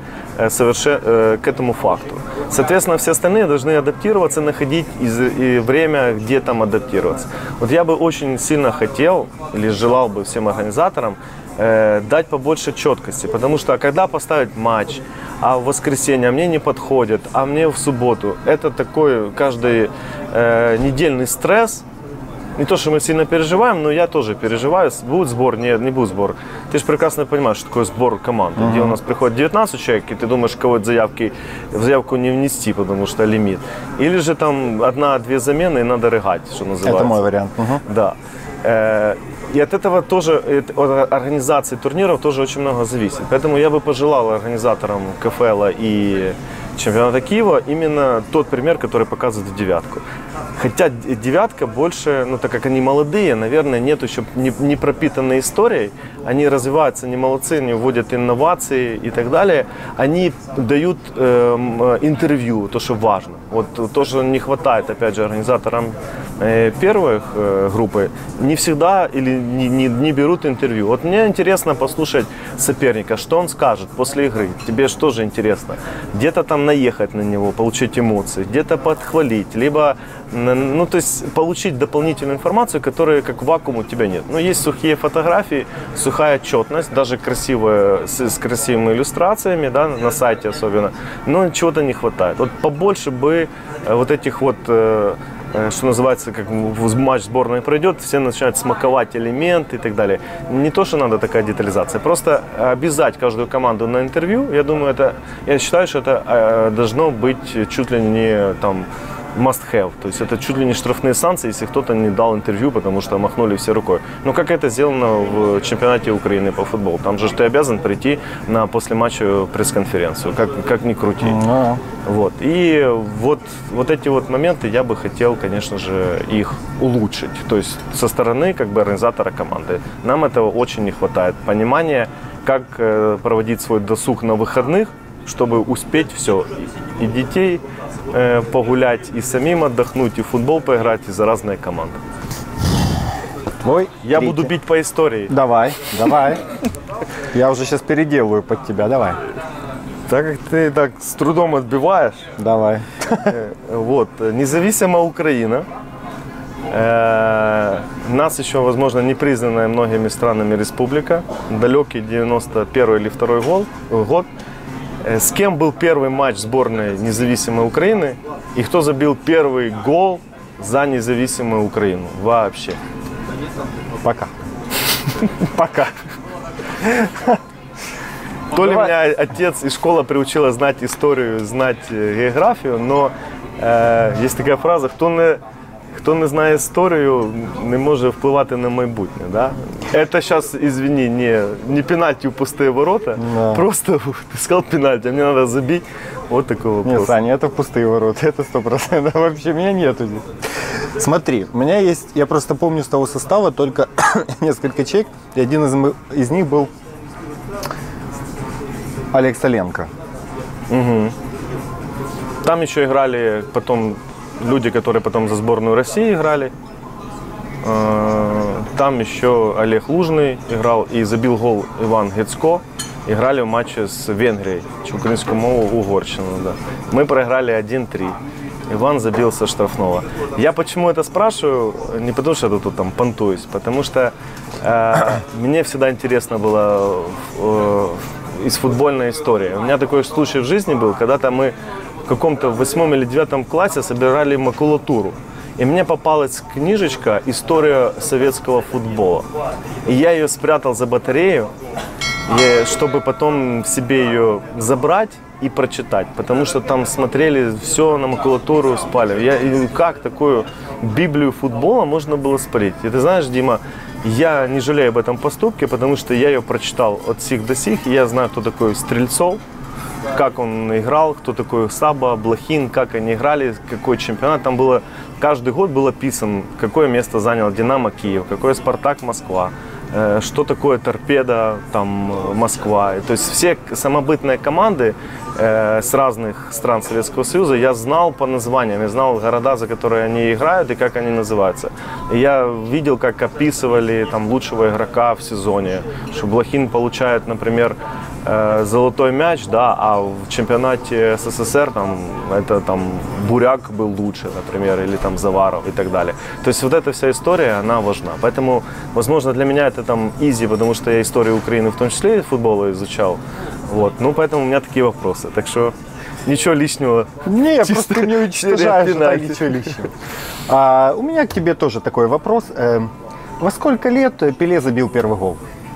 к этому факту. Соответственно, все остальные должны адаптироваться, находить и время, где там адаптироваться. Вот я бы очень сильно хотел или желал бы всем организаторам дать побольше четкости, потому что когда поставить матч, а в воскресенье, а мне не подходит, а мне в субботу, это такой каждый недельный стресс. Не то, что мы сильно переживаем, но я тоже переживаю. Будет сбор, нет, не будет сбор. Ты же прекрасно понимаешь, что такое сбор команды, где у нас приходит 19 человек, и ты думаешь, кого-то в заявку не внести, потому что лимит. Или же там 1-2 замены, и надо рыгать, что называется. Это мой вариант. Да. И от этого тоже, от организации турниров тоже очень много зависит. Поэтому я бы пожелал организаторам КФЛ и чемпионата Киева именно тот пример, который показывает в девятку. Хотя девятка больше, ну так как они молодые, наверное, нет еще не пропитанной историей, они развиваются, они молодцы, они вводят инновации и так далее, они дают интервью, то, что важно. Вот то, что не хватает, опять же, организаторам первых группы, не всегда или не берут интервью. Вот мне интересно послушать соперника, что он скажет после игры. Тебе же тоже интересно. Где-то там наехать на него, получить эмоции, где-то подхвалить, либо ну, то есть получить дополнительную информацию, которая как вакуум у тебя нет. Ну, есть сухие фотографии, сухая отчетность, даже красивая, с красивыми иллюстрациями, да, на сайте особенно, но чего-то не хватает. Вот побольше бы вот этих вот, что называется, как матч сборной пройдет, все начинают смаковать элементы и так далее. Не то, что надо такая детализация, просто обязать каждую команду на интервью, я думаю, я считаю, что это должно быть чуть ли не там must have, то есть это чуть ли не штрафные санкции, если кто-то не дал интервью, потому что махнули все рукой. Ну, как это сделано в чемпионате Украины по футболу. Там же ты обязан прийти на послематчевую пресс-конференцию, как ни крути. Вот. И вот эти вот моменты я бы хотел, конечно же, их улучшить. То есть со стороны как бы организатора команды. Нам этого очень не хватает. Понимание, как проводить свой досуг на выходных, чтобы успеть все. И детей погулять, и самим отдохнуть, и в футбол поиграть, и за разные команды. Я буду бить по истории. Давай. Я уже сейчас переделаю под тебя, давай. Так как ты так с трудом отбиваешь. Давай. Вот, независимая Украина Нас еще, возможно, не признанная многими странами республика. Далекий 91 или 2 год. С кем был первый матч сборной независимой Украины и кто забил первый гол за независимую Украину вообще? Пока. Пока. То ли меня отец и школа приучила знать историю, знать географию, но есть такая фраза, хто не знає історію, не може впливати на майбутнє. Да? Это сейчас, извини, не пенальти в пустые ворота, да. Просто ты сказал пенальти, а мне надо забить. Вот такой вопрос. Нет, Саня, это в пустые ворота, это 100%. Вообще меня нету здесь. Смотри, у меня есть, я просто помню с того состава только несколько человек, и один из них был Олег Соленко. Угу. Там еще играли потом люди, которые потом за сборную России играли. Там еще Олег Лужный играл и забил гол Иван Гецко. Играли в матче с Венгрией, украинскую мову Угорщину. Да. Мы проиграли 1-3. Иван забил со штрафного. Я почему это спрашиваю? Не потому что я тут там понтуюсь, потому что мне всегда интересно было из футбольной истории. У меня такой случай в жизни был, когда-то мы в каком-то 8 или 9 классе собирали макулатуру. И мне попалась книжечка «История советского футбола». И я ее спрятал за батарею, чтобы потом себе ее забрать и прочитать. Потому что там смотрели все на макулатуру, спали. Как такую Библию футбола можно было спалить? И ты знаешь, Дима, я не жалею об этом поступке, потому что я ее прочитал от сих до сих. И я знаю, кто такой Стрельцов, как он играл, кто такой Саба, Блохин, как они играли, какой чемпионат. Там было, каждый год был описан, какое место занял Динамо Киев, какое Спартак Москва, что такое Торпедо, там, Москва. То есть все самобытные команды с разных стран Советского Союза я знал по названиям, я знал города, за которые они играют и как они называются. И я видел, как описывали там лучшего игрока в сезоне, что Блохин получает, например, золотой мяч, да, а в чемпионате СССР там, это там Буряк был лучше, например, или там Заваров и так далее. То есть вот эта вся история, она важна. Поэтому, возможно, для меня это там изи, потому что я историю Украины в том числе и футбола изучал. Вот. Ну, поэтому у меня такие вопросы. Так что ничего лишнего. Не, просто ты не уничтожаешь, да, ничего лишнего. У меня к тебе тоже такой вопрос. Во сколько лет Пеле забил первый гол?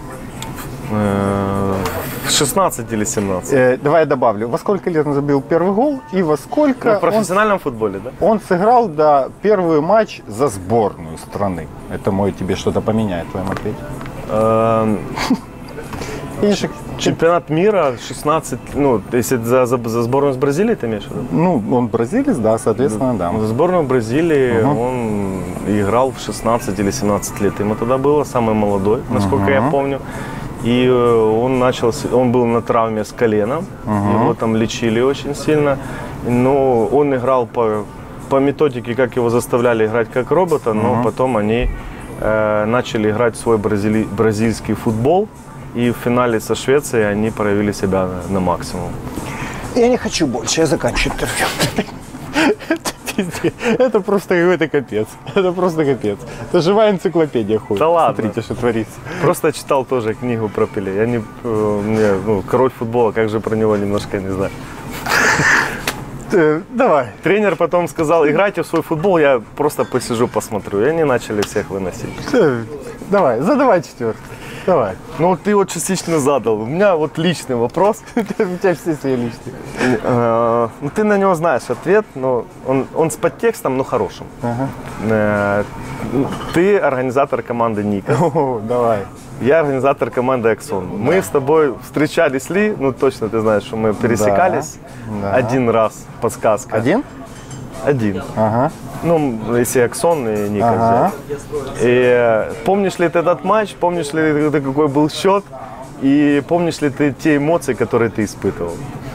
16 или 17. Давай я добавлю. Во сколько лет он забил первый гол и во сколько... Ну, в профессиональном футболе, да? Он сыграл, да, первый матч за сборную страны. Это мой тебе что-то поменяет в твоем ответе. Чемпионат мира 16, ну, если за сборную с Бразилией ты имеешь в виду? Ну, он бразилец, да, соответственно, да. За сборную Бразилии он играл в 16 или 17 лет. Ему тогда было самый молодой, насколько я помню. И он был на травме с коленом, его там лечили очень сильно. Но он играл по методике, как его заставляли играть как робота, но потом они начали играть в свой бразильский футбол. И в финале со Швецией они проявили себя на максимум. Я не хочу больше, я заканчиваю интервью. Это просто какой-то капец. Это просто капец. Это живая энциклопедия ходит. Да ладно. Смотрите, что творится. Просто читал тоже книгу про Пеле. Я король футбола, как же про него немножко не знаю. Давай. Тренер потом сказал, играйте в свой футбол, я просто посижу, посмотрю. И они начали всех выносить. Давай, задавай четвертый. Давай. Ну вот ты вот частично задал. У меня вот личный вопрос. У тебя все свои личные. Ну, ты на него знаешь ответ, но он с подтекстом, но хорошим. Ты организатор команды Ника. Давай. Я организатор команды Аксон. Да. Мы с тобой встречались ли? Ну точно ты знаешь, что мы пересекались один раз, подсказка. Один. Ага. Ну, если Аксон и Ника взять. И помнишь ли ты этот матч, помнишь ли ты, какой был счет, и помнишь ли ты те эмоции, которые ты испытывал?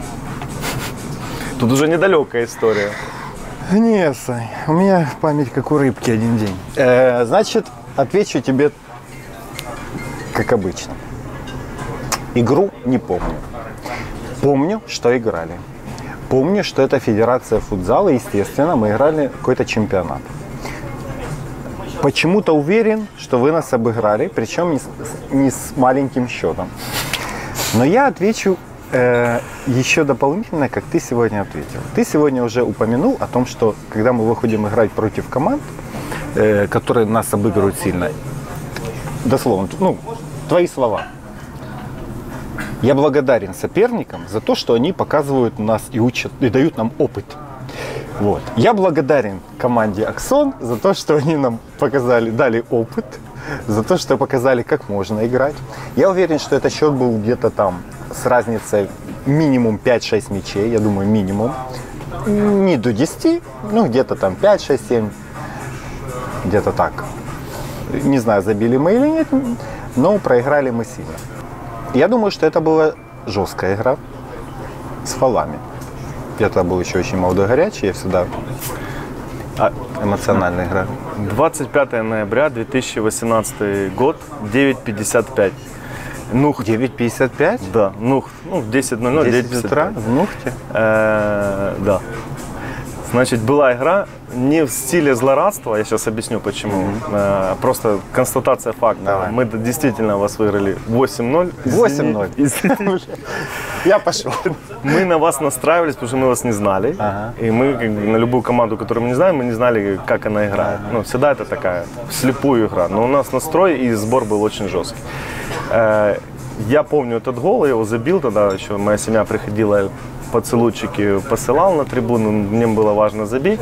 Тут уже недалекая история. Не, Сань, у меня память как у рыбки один день. Значит, отвечу тебе как обычно. Игру не помню. Помню, что играли. Помню, что это федерация футзала, естественно, мы играли какой-то чемпионат. почему-то уверен, что вы нас обыграли, причем не с маленьким счетом. Но я отвечу еще дополнительно, как ты сегодня ответил. Ты сегодня уже упомянул о том, что когда мы выходим играть против команд, которые нас обыгрывают сильно, дословно, твои слова. Я благодарен соперникам за то, что они показывают нас и учат, и дают нам опыт. Вот. Я благодарен команде Аксон за то, что они нам дали опыт, за то, что показали, как можно играть. Я уверен, что этот счет был где-то там с разницей минимум 5-6 мячей, я думаю, минимум. Не до 10, где-то там 5, 6, 7, где-то так. Не знаю, забили мы или нет, но проиграли мы сильно. Я думаю, что это была жесткая игра с фолами. Я тогда был еще очень молодой, горячий, я всегда эмоциональная игра. 25 ноября 2018 год, 9:55. Нухт. 9:55? Да, Нухт. В 10:00, 10 утра в Нухте? Да. Значит, была игра не в стиле злорадства, я сейчас объясню почему. Просто констатация факта. Давай. Мы действительно вас выиграли 8:0. 8:0. Я пошел. Мы на вас настраивались, потому что мы вас не знали. Ага. И мы на любую команду, которую мы не знаем, мы не знали, как она играет. Всегда это такая вслепую игра. Но у нас настрой и сбор был очень жесткий. Я помню этот гол, я его забил тогда, еще моя семья приходила, поцелуйчики посылал на трибуну, мне было важно забить.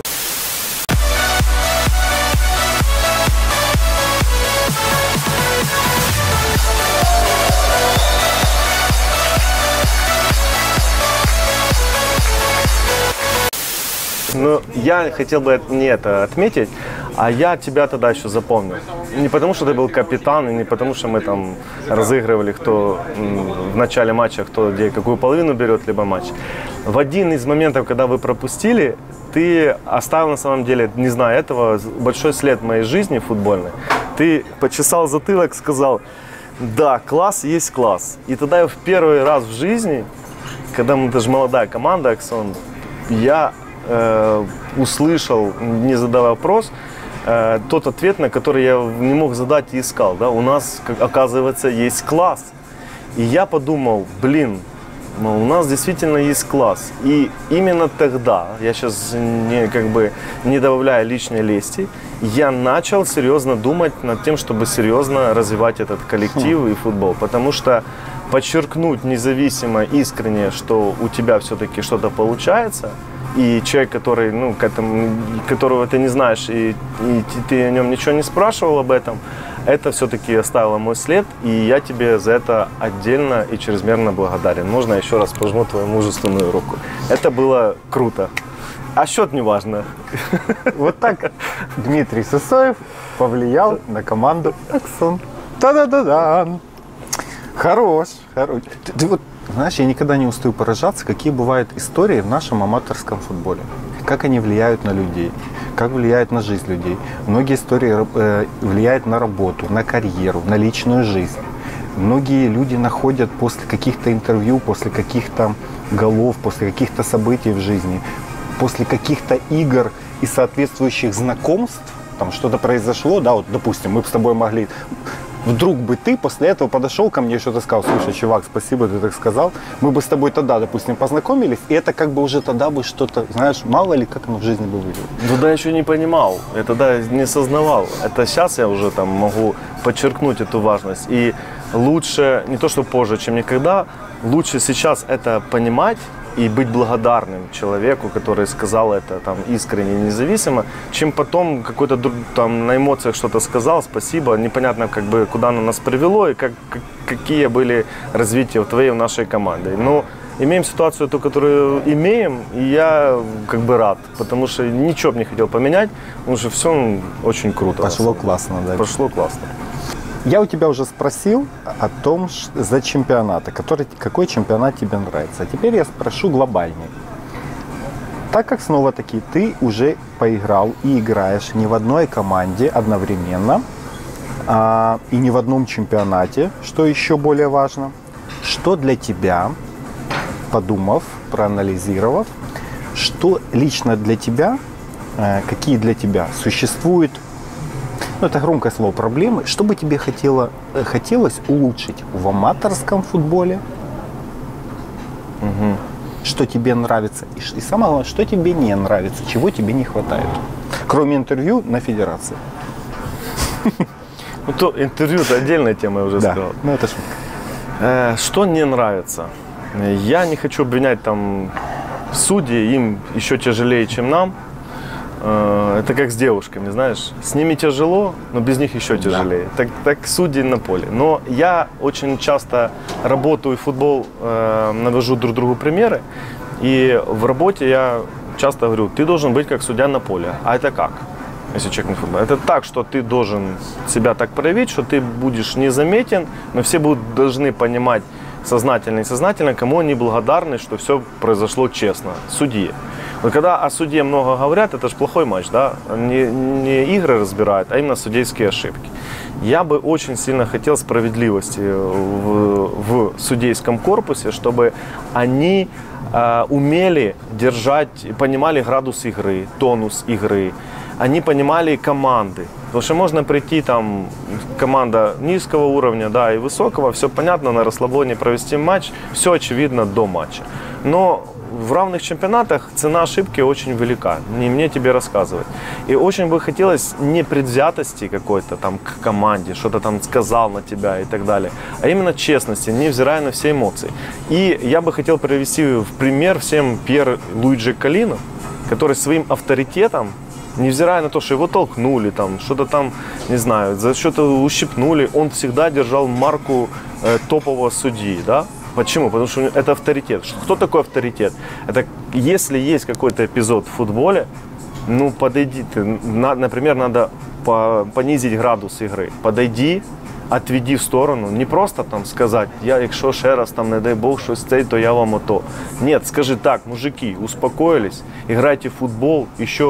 Но я хотел бы не это отметить, а я тебя тогда еще запомнил. Не потому, что ты был капитан, и не потому, что мы там разыгрывали, кто в начале матча, кто где какую половину берет, либо матч. В один из моментов, когда вы пропустили, ты оставил на самом деле, не знаю этого, большой след в моей жизни футбольной. Ты почесал затылок, сказал: да, класс есть класс. И тогда я в первый раз в жизни, когда мы даже молодая команда Аксон, я услышал, не задавая вопрос, тот ответ, на который я не мог задать и искал. Да? У нас, оказывается, есть класс. И я подумал, у нас действительно есть класс. И именно тогда, я сейчас не добавляя лишней лести, я начал серьезно думать над тем, чтобы серьезно развивать этот коллектив и футбол. Потому что подчеркнуть независимо, искренне, что у тебя все-таки что-то получается, и человек, который, которого ты не знаешь, и ты о нем ничего не спрашивал об этом, это все-таки оставило мой след, и я тебе за это отдельно и чрезмерно благодарен. Можно я еще раз пожму твою мужественную руку. Это было круто. А счет не важно. Вот так Дмитрий Сысоев повлиял на команду Аксон. Та-да-да-да! Хорош. Ты вот, знаешь, я никогда не устаю поражаться, какие бывают истории в нашем аматорском футболе. Как они влияют на людей, как влияют на жизнь людей. Многие истории влияют на работу, на карьеру, на личную жизнь. Многие люди находят после каких-то интервью, после каких-то голов, после каких-то событий в жизни, после каких-то игр и соответствующих знакомств, там что-то произошло, да, вот, допустим, мы бы с тобой могли... Вдруг бы ты после этого подошел ко мне и что-то сказал: слушай, чувак, спасибо, ты так сказал. Мы бы с тобой тогда, допустим, познакомились, и это как бы уже тогда бы что-то, знаешь, мало ли, как оно в жизни бы выглядело. Тогда я еще не понимал, я тогда не сознавал. Это сейчас я уже там могу подчеркнуть эту важность. И лучше, не то что позже, чем никогда, лучше сейчас это понимать и быть благодарным человеку, который сказал это там искренне и независимо, чем потом какой-то там на эмоциях что-то сказал, спасибо, непонятно куда оно нас привело и какие были развития в твоей, в нашей команде. Но имеем ситуацию ту, которую имеем, и я рад, потому что ничего бы не хотел поменять, потому что все очень круто. Пошло классно, да? Пошло классно. Я у тебя уже спросил о том, за чемпионаты, какой чемпионат тебе нравится. А теперь я спрошу глобальный. Так как снова-таки ты уже поиграл и играешь не в одной команде одновременно, и не в одном чемпионате, что еще более важно, что для тебя, подумав, проанализировав, что лично для тебя, какие для тебя существуют ну это громкое слово, проблемы, что бы тебе хотелось улучшить в аматорском футболе? Мгм. Что тебе нравится? И самое главное, что тебе не нравится, чего тебе не хватает? Кроме интервью на федерации. Ну, то интервью это отдельная тема, я уже Да, сказал. ну это шутка. Что не нравится? Я не хочу обвинять там судей, им еще тяжелее, чем нам. Это как с девушками, знаешь, с ними тяжело, но без них еще тяжелее. Так судьи на поле. Но я очень часто работаю в футбол, навожу друг другу примеры. И в работе я часто говорю, ты должен быть как судья на поле. А это как? Если человек не футбол. Это так, что ты должен себя так проявить, что ты будешь незаметен, но все должны понимать, сознательно и несознательно, кому они благодарны, что все произошло честно. Судье. Вот когда о суде много говорят, это же плохой матч, да? Не игры разбирают, а именно судейские ошибки. Я бы очень сильно хотел справедливости в судейском корпусе, чтобы они умели держать, понимали градус игры, тонус игры. Они понимали команды. Потому что можно прийти, там, команда низкого уровня, да, и высокого, все понятно, на расслабоне провести матч, все очевидно до матча. Но в равных чемпионатах цена ошибки очень велика, не мне тебе рассказывать. И очень бы хотелось не предвзятости какой-то там к команде, что-то там сказал на тебя и так далее, а именно честности, невзирая на все эмоции. И я бы хотел привести в пример всем Пьер Луиджи Коллину, который своим авторитетом, невзирая на то, что его толкнули, там, что-то там, не знаю, за что-то ущипнули, он всегда держал марку топового судьи, да? Почему? Потому что это авторитет. Кто такой авторитет? Это если есть какой-то эпизод в футболе, ну подойди, например, надо понизить градус игры. Подойди, отведи в сторону, не просто там сказать, якщо ще раз там, не дай Бог, щось цей, то я вам ото. Нет, скажи так, мужики, успокоились, играйте в футбол,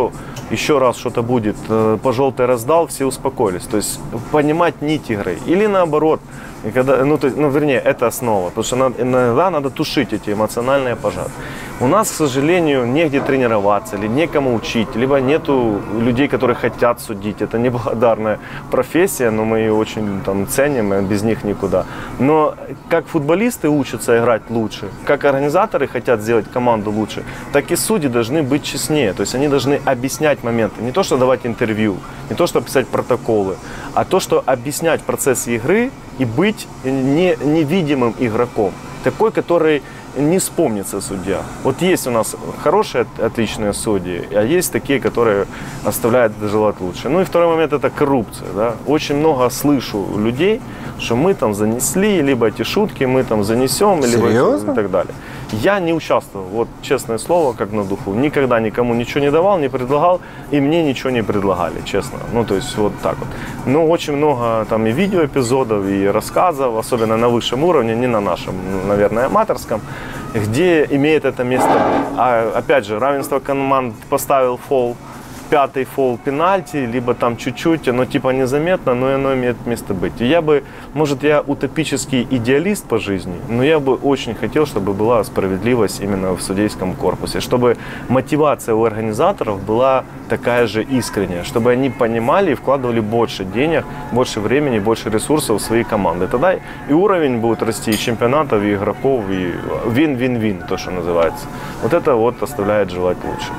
еще раз что-то будет, по желтой раздал, все успокоились. То есть понимать нить игры. Или наоборот, и когда, вернее, это основа, потому что иногда надо тушить эти эмоциональные пожары. У нас, к сожалению, негде тренироваться, или некому учить, либо нету людей, которые хотят судить. Это неблагодарная профессия, но мы ее очень там ценим, и без них никуда. Но как футболисты учатся играть лучше, как организаторы хотят сделать команду лучше, так и судьи должны быть честнее. То есть они должны объяснять моменты. Не то, что давать интервью, не то, что писать протоколы, а то, что объяснять процесс игры и быть невидимым игроком. Такой, который не вспомнится судья. Вот есть у нас хорошие, отличные судьи, а есть такие, которые оставляют желать лучше. Ну и второй момент – это коррупция. Да? Очень много слышу людей, что мы там занесли, либо эти шутки мы там занесем, либо и так далее. Я не участвовал, вот честное слово, как на духу, никогда никому ничего не давал, не предлагал, и мне ничего не предлагали, честно. Ну, то есть вот так вот. Но очень много там и видеоэпизодов, и рассказов, особенно на высшем уровне, не на нашем, наверное, аматорском, где имеет это место быть. А опять же, равенство команд, поставил фол, пятый фол пенальти, либо там чуть-чуть, оно типа незаметно, но оно имеет место быть. И я бы, может, я утопический идеалист по жизни, но я бы очень хотел, чтобы была справедливость именно в судейском корпусе, чтобы мотивация у организаторов была такая же искренняя, чтобы они понимали и вкладывали больше денег, больше времени, больше ресурсов в свои команды. Тогда и уровень будет расти, и чемпионатов, и игроков, и вин-вин-вин, то, что называется. Вот это вот оставляет желать лучше.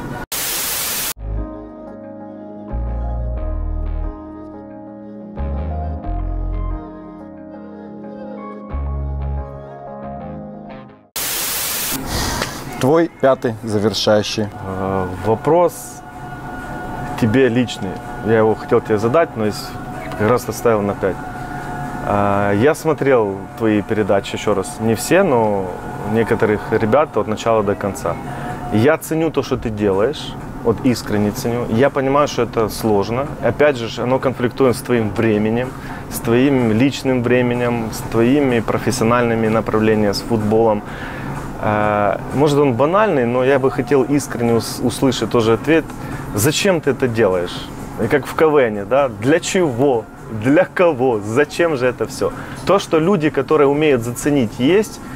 Твой пятый завершающий. Вопрос тебе личный. Я его хотел тебе задать, но как раз оставил на 5. Я смотрел твои передачи еще раз. Не все, но некоторых ребят от начала до конца. Я ценю то, что ты делаешь. Вот искренне ценю. Я понимаю, что это сложно. Опять же, оно конфликтует с твоим временем, с твоим личным временем, с твоими профессиональными направлениями, с футболом. Может, он банальный, но я бы хотел искренне услышать тоже ответ. Зачем ты это делаешь? Как в КВН, да? Для чего? Для кого? Зачем же это все? То, что люди, которые умеют заценить, есть.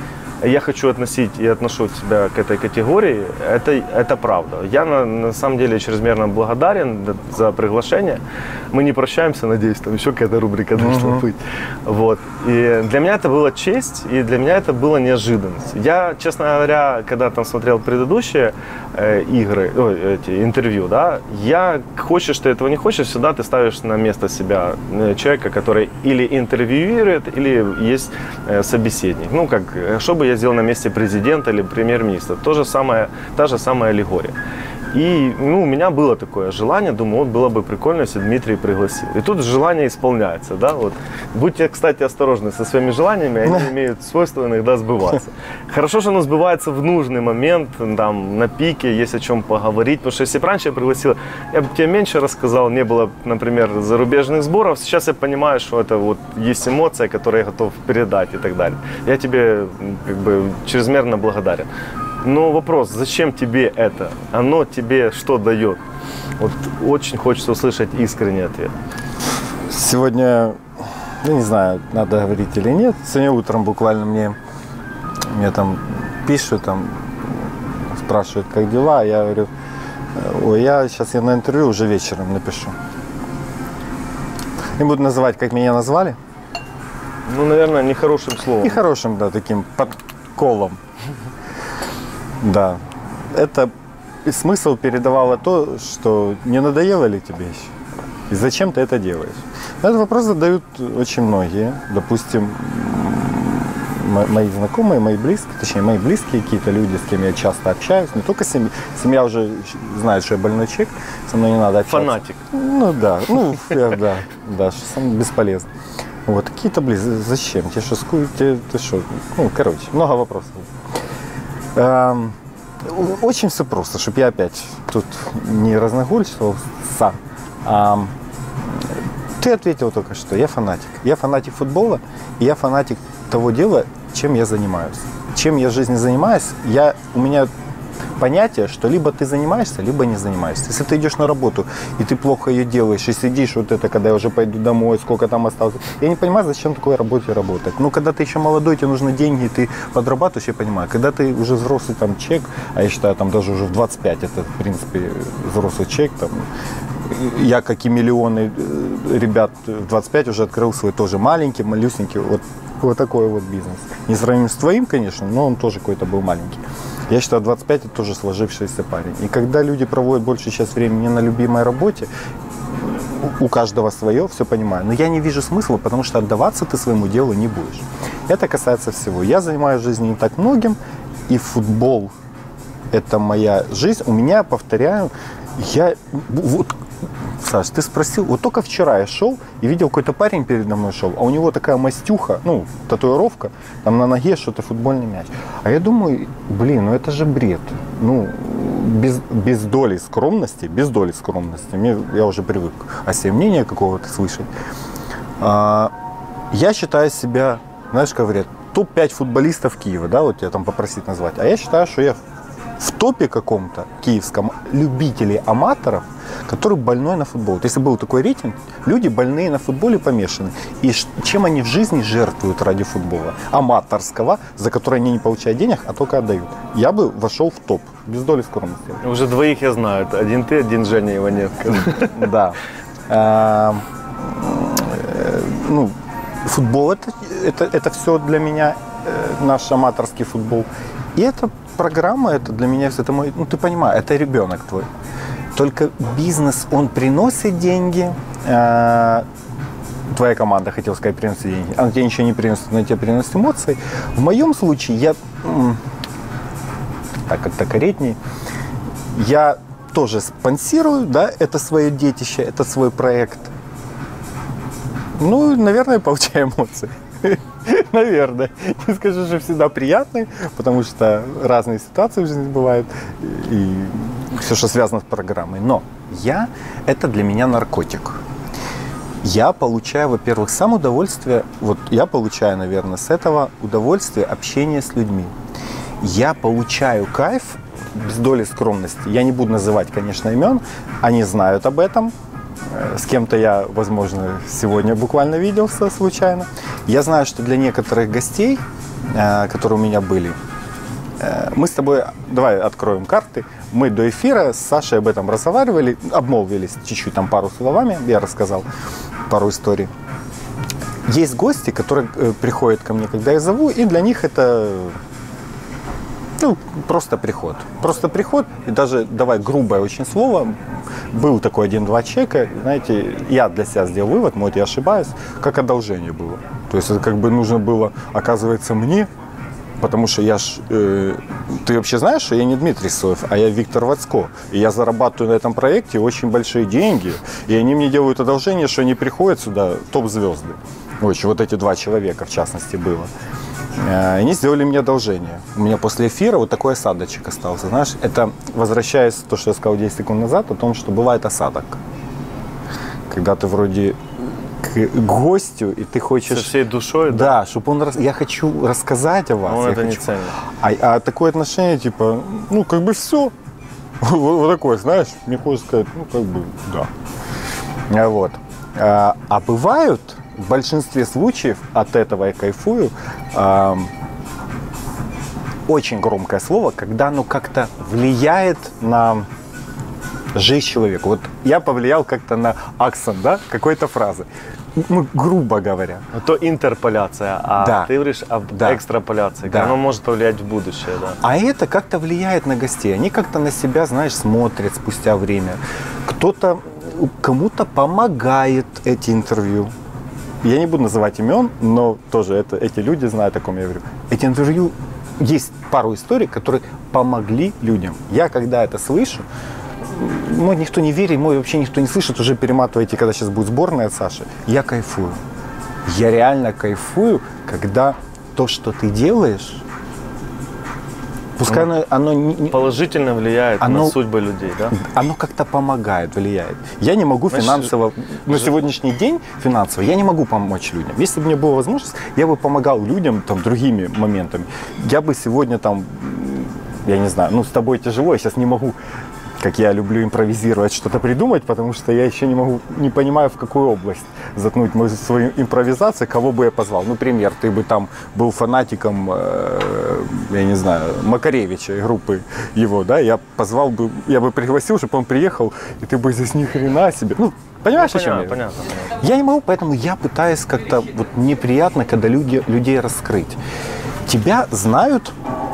я хочу относить и отношу себя к этой категории, это правда. Я на самом деле чрезмерно благодарен за приглашение. Мы не прощаемся, надеюсь, там еще какая-то рубрика должна быть. Вот. И для меня это была честь, и для меня это была неожиданность. Я, честно говоря, когда там смотрел предыдущие интервью, да, хочешь ты этого не хочешь, всегда ты ставишь на место себя человека, который или интервьюирует, или есть собеседник. Ну, как, что бы я сделал на месте президента или премьер-министра? Та же самая аллегория. И у меня было такое желание, думаю, вот было бы прикольно, если Дмитрий пригласил. И тут желание исполняется, да, вот. Будьте, кстати, осторожны со своими желаниями, они имеют свойство иногда сбываться. Хорошо, что оно сбывается в нужный момент, там, на пике, есть о чем поговорить, потому что если бы раньше я пригласил, я бы тебе меньше рассказал, не было, например, зарубежных сборов, сейчас я понимаю, что это вот есть эмоция, которую я готов передать и так далее. Я тебе, как бы, чрезмерно благодарен. Но вопрос, зачем тебе это? Оно тебе что дает? Вот очень хочется услышать искренний ответ. Сегодня, я не знаю, надо говорить или нет. Сегодня утром буквально мне там пишут, там спрашивают, как дела. Я говорю, сейчас я на интервью уже вечером напишу. Не буду называть, как меня назвали. Ну, наверное, нехорошим словом. Нехорошим, да, таким подколом. Да, это смысл передавало то, что не надоело ли тебе еще? И зачем ты это делаешь? Этот вопрос задают очень многие. Допустим, мои знакомые, мои близкие какие-то люди, с кем я часто общаюсь. Не только семья. Семья уже знает, что я больной человек, со мной не надо общаться. Фанатик. Ну да, да, что сам бесполезно. Вот, какие-то близкие. Зачем? Тебе что, ты что? Ну, короче, много вопросов. Очень все просто, чтобы я опять тут не разногольствовался. Ты ответил только что, я фанатик. Я фанатик футбола, и я фанатик того дела, чем я занимаюсь. Чем я в жизни занимаюсь, у меня понятие, что либо ты занимаешься, либо не занимаешься. Если ты идешь на работу, и ты плохо ее делаешь, и сидишь, вот это, когда я уже пойду домой, сколько там осталось. Я не понимаю, зачем такой работе работать. Ну, когда ты еще молодой, тебе нужны деньги, ты подрабатываешь, я понимаю. Когда ты уже взрослый там человек, а я считаю, там даже уже в 25, это, в принципе, взрослый человек, там, я, как и миллионы ребят в 25 уже открыл свой тоже маленький, малюсенький, вот такой вот бизнес. Не сравним с твоим, конечно, но он тоже какой-то был маленький. Я считаю, 25 – это тоже сложившийся парень. И когда люди проводят больше сейчас времени на любимой работе, у каждого свое, все понимаю. Но я не вижу смысла, потому что отдаваться ты своему делу не будешь. Это касается всего. Я занимаюсь в жизни не так многим, и футбол – это моя жизнь. У меня, повторяю, Саш, ты спросил, вот только вчера я шел и видел, какой-то парень передо мной шел, а у него такая мастюха, татуировка, там на ноге что-то футбольный мяч. А я думаю, это же бред. Без доли скромности, я уже привык о себе мнение какого-то слышать. Я считаю себя, знаешь, говорят, топ-5 футболистов Киева, да, вот тебя там попросить назвать. А я считаю, что я в топе каком-то киевском любителей, аматоров, который больной на футбол. Если был такой рейтинг, люди больные на футболе помешаны. И чем они в жизни жертвуют ради футбола? Аматорского, за который они не получают денег, а только отдают. Я бы вошел в топ, без доли скромности. Уже двоих я знаю. Один ты, один Женя Иваненко. Да. Футбол это все для меня, наш аматорский футбол. И это программа, это для меня, это мой, ты понимаешь, это ребенок твой. Только бизнес, он приносит деньги. Твоя команда, хотел сказать, приносит деньги. Она тебе ничего не приносит, но тебе приносит эмоции. В моем случае я, так как-то корректней, я тоже спонсирую, да, это свое детище, это свой проект. Наверное, получаю эмоции. Наверное. Не скажу, что всегда приятные, потому что разные ситуации в жизни бывают. И все, что связано с программой. Но это для меня наркотик. Я получаю, во-первых, сам удовольствие, я получаю, наверное, с этого удовольствие общения с людьми. Я получаю кайф, без доли скромности. Я не буду называть, конечно, имен, они знают об этом. С кем-то я, возможно, сегодня буквально виделся случайно. Я знаю, что для некоторых гостей которые у меня были. Мы с тобой, давай откроем карты. Мы до эфира с Сашей об этом разговаривали, обмолвились чуть-чуть, там пару словами, я рассказал пару историй. Есть гости, которые приходят ко мне, когда я зову, и для них это просто приход. Просто приход, и даже, давай грубое очень слово, был такой 1-2 чека, знаете, я для себя сделал вывод, может, я ошибаюсь, как одолжение было. То есть это как бы нужно было, оказывается, мне, потому что я ж, ты вообще знаешь, что я не Дмитрий Соев, а я Виктор Вацко. И я зарабатываю на этом проекте очень большие деньги. И они мне делают одолжение, что они приходят сюда, топ-звезды. Очень, вот эти 2 человека, в частности, было. Они сделали мне одолжение. У меня после эфира вот такой осадочек остался. Знаешь, это, возвращаясь к тому, что я сказал 10 секунд назад, о том, что бывает осадок. Когда ты вроде к гостю, и ты хочешь... Со всей душой, да? Да, чтобы он... Я хочу рассказать о вас. Он это хочу... не ценит. А такое отношение, типа, ну, как бы все. Вот такое, знаешь, мне хочется сказать, ну, как бы, да. Вот. А бывают, в большинстве случаев, от этого я кайфую, очень громкое слово, когда оно как-то влияет на жизнь человека. Вот я повлиял как-то на акцент, да, какой-то фразы. Ну, грубо говоря. То интерполяция, а да. ты говоришь об экстраполяции. Да. Оно может повлиять в будущее, да. А это как-то влияет на гостей. Они как-то на себя, знаешь, смотрят спустя время. Кто-то, кому-то помогает эти интервью. Я не буду называть имен, но тоже эти люди знают, о ком я говорю. Эти интервью, есть пару историй, которые помогли людям. Я когда это слышу, мой никто не верит, мой вообще никто не слышит, уже перематываете, когда сейчас будет сборная от Саши. Я кайфую. Я реально кайфую, когда то, что ты делаешь, пускай оно не... Положительно влияет на судьбы людей, да? Оно как-то помогает, влияет. Я не могу финансово, на сегодняшний день финансово, я не могу помочь людям. Если бы мне была возможность, я бы помогал людям там другими моментами. Я бы сегодня там, я не знаю, с тобой тяжело, я сейчас не могу, как я люблю импровизировать, что-то придумать, потому что я еще не понимаю, в какую область заткнуть свою импровизацию, кого бы я позвал. Например, ты бы там был фанатиком, я не знаю, Макаревича и группы его, да, я бы пригласил, чтобы он приехал, и ты бы здесь ни хрена себе. Понимаешь, о чем я? Понятно. Я не могу, поэтому я пытаюсь как-то, вот мне приятно, когда людей раскрыть. Тебя знают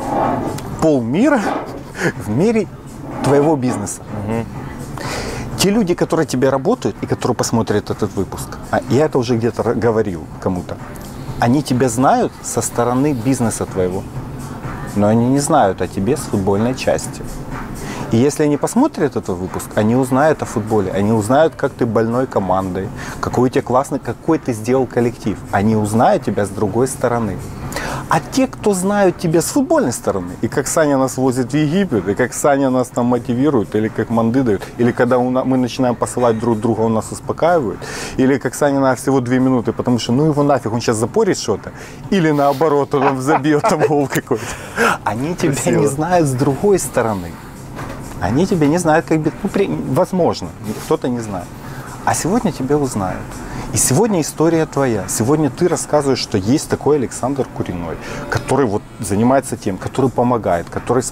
полмира в мире твоего бизнеса. Угу. Те люди, которые тебе работают и которые посмотрят этот выпуск, я это уже где-то говорил кому-то, они тебя знают со стороны бизнеса твоего, но они не знают о тебе с футбольной части. И если они посмотрят этот выпуск, они узнают о футболе, они узнают, как ты больной командой, какой у тебя классный, какой ты сделал коллектив. Они узнают тебя с другой стороны. А те, кто знают тебя с футбольной стороны, и как Саня нас возит в Египет, и как Саня нас там мотивирует, или как манды дают, или когда мы начинаем посылать друг друга, он нас успокаивает, или как Саня на всего 2 минуты, потому что его нафиг, он сейчас запорит что-то, или наоборот, он забьет там гол какой-то. Они тебя не знают с другой стороны. Они тебя не знают, как бы, возможно, кто-то не знает. А сегодня тебя узнают. И сегодня история твоя. Сегодня ты рассказываешь, что есть такой Александр Куриной, который вот занимается тем, который помогает, который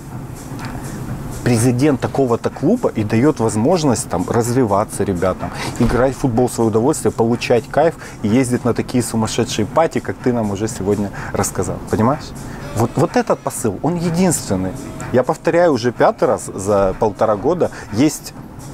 президент такого-то клуба и дает возможность там развиваться ребятам, играть в футбол в свое удовольствие, получать кайф и ездить на такие сумасшедшие пати, как ты нам уже сегодня рассказал. Понимаешь? Вот этот посыл, он единственный. Я повторяю уже 5-й раз за 1,5 года. Есть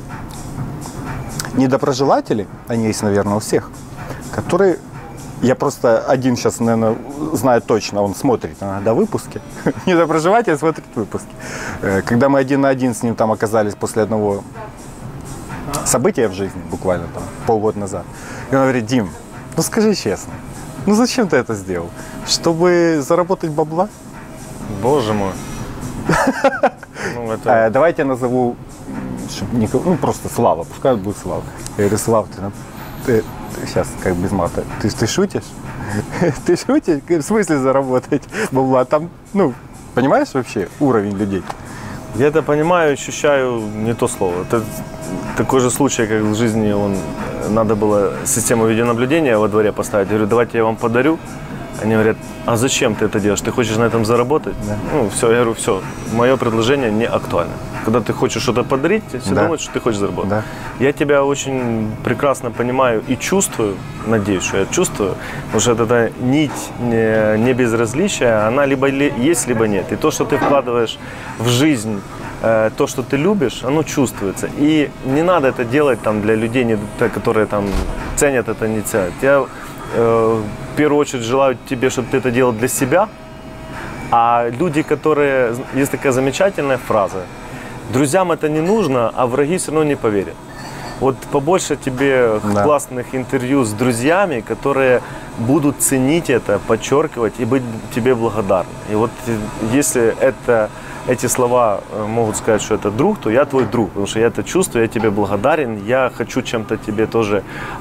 недоброжелатели, они есть, наверное, у всех, которые, я просто один сейчас, наверное, знаю точно, он смотрит иногда выпуски, недоброжелатель смотрит выпуски. Когда мы 1 на 1 с ним там оказались после одного события в жизни, буквально там полгода назад, и он говорит: Дим, скажи честно, зачем ты это сделал? Чтобы заработать бабла? Боже мой. Давайте я назову, просто Слава, пускай будет Слава. Я говорю: Слав, ты сейчас как без мата, ты шутишь? Ты шутишь? В смысле заработать бабла? Там, понимаешь вообще уровень людей? Я это понимаю, ощущаю не то слово. Это такой же случай, как в жизни, надо было систему видеонаблюдения во дворе поставить. Я говорю: давайте я вам подарю. Они говорят, а зачем ты это делаешь? Ты хочешь на этом заработать? Да. Ну, все, я говорю, все, мое предложение не актуально. Когда ты хочешь что-то подарить, все Да. думают, что ты хочешь заработать. Да. Я тебя очень прекрасно понимаю и чувствую, надеюсь, что я чувствую, потому что эта нить не безразличия, она либо есть, либо нет. И то, что ты вкладываешь в жизнь, то, что ты любишь, оно чувствуется. И не надо это делать там, для людей, которые там, ценят это, не ценят. Я в первую очередь желаю тебе, чтобы ты это делал для себя. А люди, которые... Есть такая замечательная фраза. Друзьям это не нужно, а враги все равно не поверят. Вот побольше тебе классных интервью с друзьями, которые будут ценить это, подчеркивать и быть тебе благодарны. И вот если эти слова могут сказать, что это друг, то я твой друг, потому что я это чувствую, я тебе благодарен, я хочу чем-то тебе тоже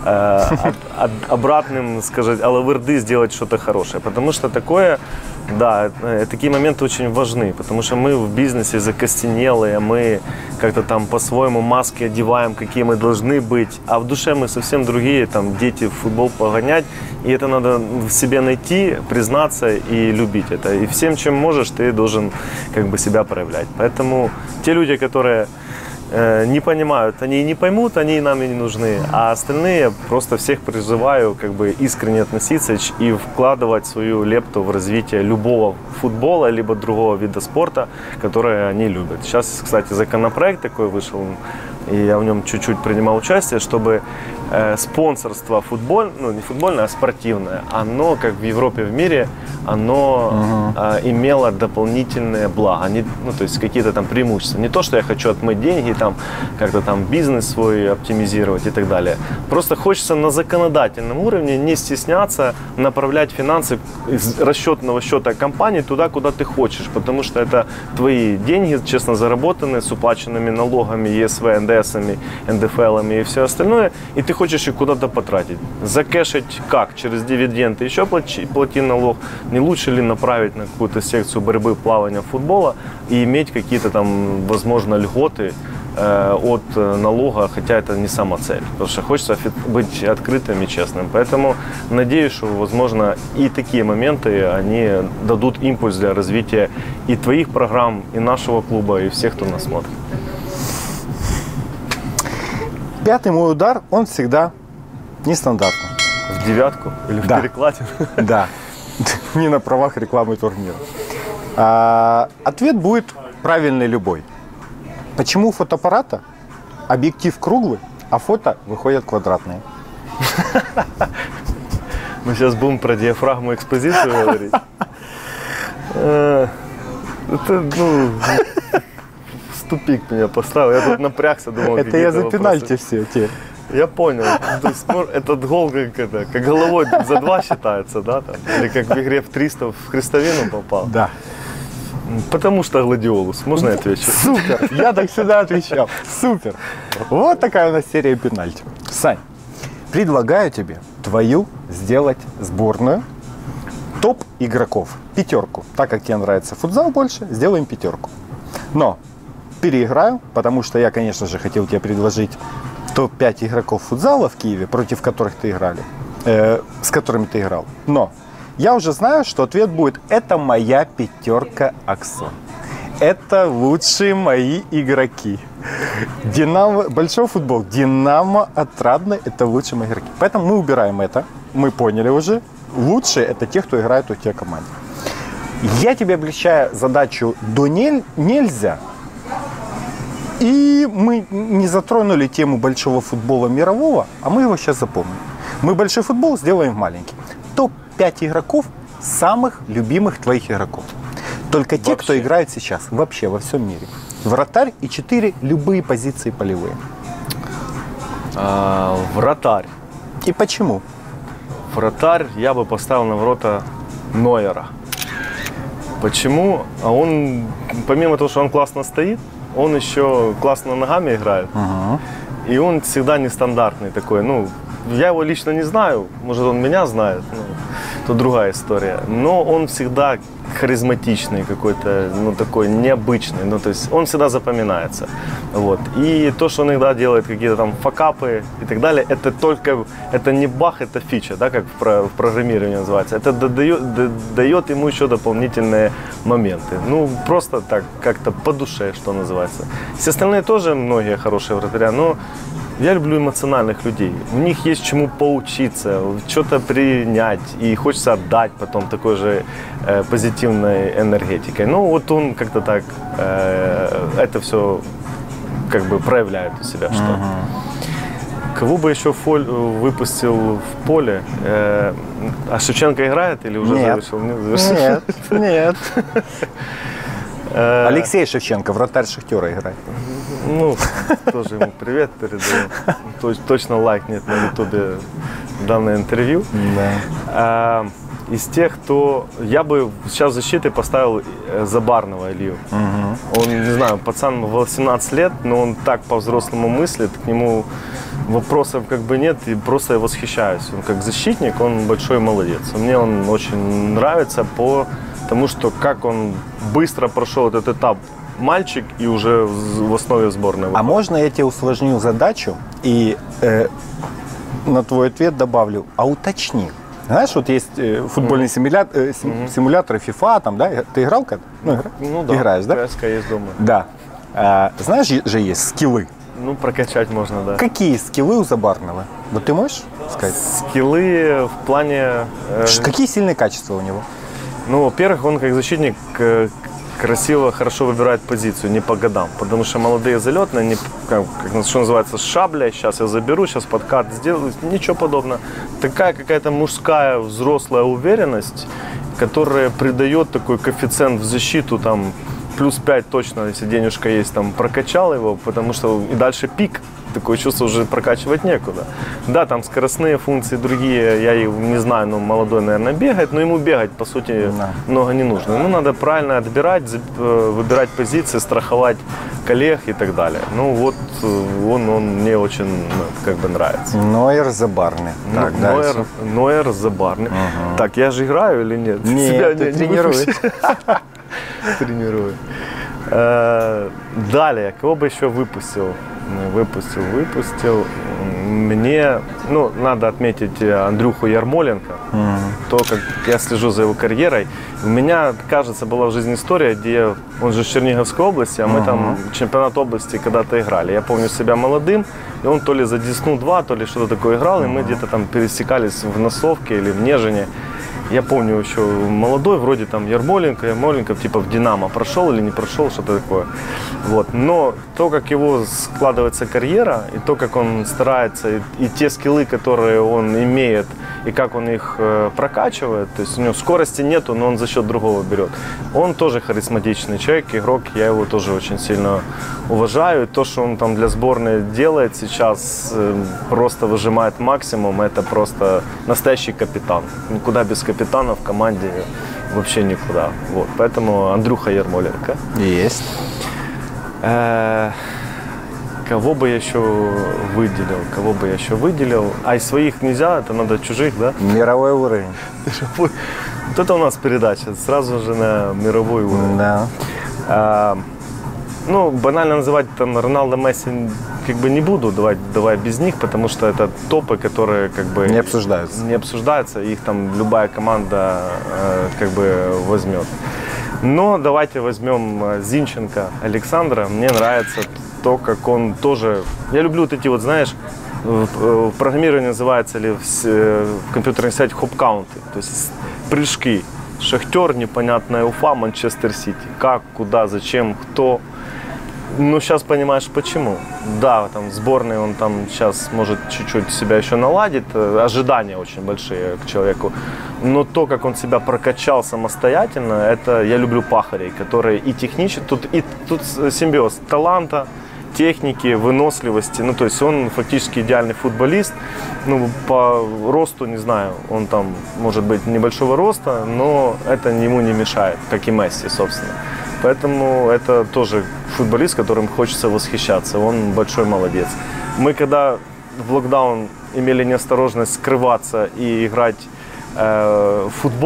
обратным, сказать, алаверды сделать что-то хорошее. Потому что такое, да, такие моменты очень важны, потому что мы в бизнесе закостенелые, мы как-то там по-своему маски одеваем, какие мы должны быть, а в душе мы совсем другие, там дети в футбол погонять, и это надо в себе найти, признаться и любить это. И всем, чем можешь, ты должен как бы себя проявлять. Поэтому те люди, которые не понимают, они и не поймут, они нам и не нужны. А остальные просто всех призываю как бы искренне относиться и вкладывать свою лепту в развитие любого футбола либо другого вида спорта, который они любят. Сейчас, кстати, законопроект такой вышел, и я в нем чуть-чуть принимал участие, чтобы спонсорство ну не футбольное, а спортивное, оно, как в Европе, в мире, оно имело дополнительные блага, ну, то есть какие-то там преимущества. Не то, что я хочу отмыть деньги, там, как-то там бизнес свой оптимизировать и так далее. Просто хочется на законодательном уровне не стесняться направлять финансы из расчетного счета компании туда, куда ты хочешь, потому что это твои деньги, честно заработанные, с уплаченными налогами, ЕСВ, НДСами, НДФЛами и все остальное, и ты хочешь их куда-то потратить. Закэшить как? Через дивиденды еще плати налог. Не лучше ли направить на какую-то секцию борьбы, плавания, футбола и иметь какие-то там, возможно, льготы от налога, хотя это не сама цель. Потому что хочется быть открытым и честным. Поэтому надеюсь, что, возможно, и такие моменты, они дадут импульс для развития и твоих программ, и нашего клуба, и всех, кто нас смотрит. Пятый мой удар, он всегда нестандартный. В девятку или в перекладе? Да, не на правах рекламы турнира. Ответ будет правильный любой. Почему у фотоаппарата объектив круглый, а фото выходят квадратные? Мы сейчас будем про диафрагму экспозицию говорить. Это, ну, в тупик меня поставил. Я тут напрягся, думал, это я за пенальти все те. Я понял. То есть, этот гол как головой за 2 считается, да? Там? Или как в игре в 300 в крестовину попал? Да. Потому что гладиолус. Можно я отвечу? Супер! Я так всегда отвечал. Супер! Вот такая у нас серия пенальти. Сань, предлагаю тебе твою сделать сборную топ игроков. 5. Так как тебе нравится футзал больше, сделаем 5. Но переиграю, потому что я, конечно же, хотел тебе предложить топ-5 игроков футзала в Киеве, против которых ты играли, с которыми ты играл. Но я уже знаю, что ответ будет: это моя 5 Аксон. Это лучшие мои игроки. Динамо, большой футбол, Динамо, Отрадный – это лучшие мои игроки. Поэтому мы убираем это. Мы поняли уже. Лучшие – это те, кто играет у тебя в команде. Я тебе облегчаю задачу до нельзя. И мы не затронули тему большого футбола мирового, а мы его сейчас запомним. Мы большой футбол сделаем маленький. Топ-5 игроков, самых любимых твоих игроков. Только те, кто играет сейчас, вообще во всем мире. Вратарь и 4 любые позиции полевые. Вратарь. И почему? Вратарь я бы поставил на ворота Нойера. Почему? А он, помимо того, что он классно стоит, он еще классно ногами играет. И он всегда нестандартный такой. Ну, я его лично не знаю, может, он меня знает, ну, то другая история. Но он всегда харизматичный какой-то, ну, такой необычный. Ну, то есть он всегда запоминается. Вот. И то, что он иногда делает какие-то там факапы и так далее, это только, это не баг, это фича, да, как в программировании называется. Это дает ему еще дополнительные моменты. Ну, просто так, как-то по душе, что называется. Все остальные тоже многие хорошие вратаря, но я люблю эмоциональных людей. У них есть чему поучиться, что-то принять, и хочется отдать потом такой же позитивной энергетикой. Ну, вот он как-то так это все как бы проявляет у себя. Что. Кого бы еще выпустил в поле? А Шевченко играет или уже завершил? Нет. Алексей Шевченко, вратарь Шахтера, играет. Ну, тоже ему привет передаю. Точно лайкнет на ютубе данное интервью. Да. Из тех, кто... Я бы сейчас в защиты поставил Забарного Илью. Он, не знаю, пацан 18 лет, но он так по-взрослому мыслит, к нему вопросов как бы нет, и просто я восхищаюсь. Он как защитник, он большой молодец. Мне он очень нравится потому что как он быстро прошел этот этап, мальчик, и уже в основе сборной. А можно я тебе усложню задачу и на твой ответ добавлю, а уточни. Знаешь, вот есть футбольные симуляторы FIFA, там, да? Ты играл когда? Ну да, играешь, да? КСК есть дома. Да. Знаешь же есть скиллы? Ну, прокачать можно, да. Какие скиллы у Забарного? Вот ты можешь сказать? Скиллы в плане... Какие сильные качества у него? Ну, во-первых, он как защитник красиво, хорошо выбирает позицию, не по годам. Потому что молодые залетные, не, как что называется, шабля, сейчас я заберу, сейчас подкат сделаю, ничего подобного. Такая какая-то мужская, взрослая уверенность, которая придает такой коэффициент в защиту, там, плюс 5 точно, если денежка есть, там, прокачал его, потому что и дальше пик. Такое чувство, уже прокачивать некуда. Да, там скоростные функции другие, я их не знаю, но молодой, наверное, бегает, но ему бегать, по сути, много не нужно. Ему надо правильно отбирать, выбирать позиции, страховать коллег и так далее. Ну вот, он мне очень как бы нравится. Нойер Забарный. Нойер Забарный. Так, я же играю или нет? Нет, себя ты тренируешь. Тренирую. Далее, кого бы еще выпустил? Выпустил. Мне, надо отметить Андрюху Ярмоленко, то, как я слежу за его карьерой. У меня, кажется, была в жизни история, где он же из Черниговской области, а мы там чемпионат области когда-то играли. Я помню себя молодым, и он то ли за Десну-2, то ли что-то такое играл, и мы где-то там пересекались в Носовке или в Нежине. Я помню еще молодой, вроде там Ярмоленко типа в Динамо прошел или не прошел, что-то такое. Вот. Но то, как его складывается карьера, и то, как он старается, и те скиллы, которые он имеет, и как он их прокачивает, то есть у него скорости нету, но он за счет другого берет. Он тоже харизматичный человек, игрок, я его тоже очень сильно уважаю. И то, что он там для сборной делает сейчас, просто выжимает максимум, это просто настоящий капитан. Никуда без капитана в команде вообще никуда. Вот. Поэтому Андрюха Ярмоленко. Есть. Кого бы я еще выделил? А из своих нельзя, это надо чужих, да? Мировой уровень. Вот это у нас передача, сразу же на мировой уровень. Да. Банально называть там Роналдо, Месси как бы не буду, давай без них, потому что это топы, которые как бы не обсуждаются, их там любая команда как бы возьмет. Но давайте возьмем Зинченко Александра. Мне нравится то, как он тоже... Я люблю вот эти вот, знаешь, в программировании называется или в компьютерной сети хоп-каунты, то есть прыжки. Шахтер, непонятная Уфа, Манчестер Сити. Как, куда, зачем, кто... сейчас понимаешь, почему. Да, там сборной он там сейчас может чуть-чуть себя еще наладит, ожидания очень большие к человеку. Но то, как он себя прокачал самостоятельно, это я люблю пахарей, которые и технически, тут симбиоз таланта, техники, выносливости. То есть он фактически идеальный футболист. По росту, не знаю, он там может быть небольшого роста, но это ему не мешает, как и Месси, собственно. Поэтому это тоже футболист, которым хочется восхищаться. Он большой молодец. Мы когда в локдаун имели неосторожность скрываться и играть в футбол,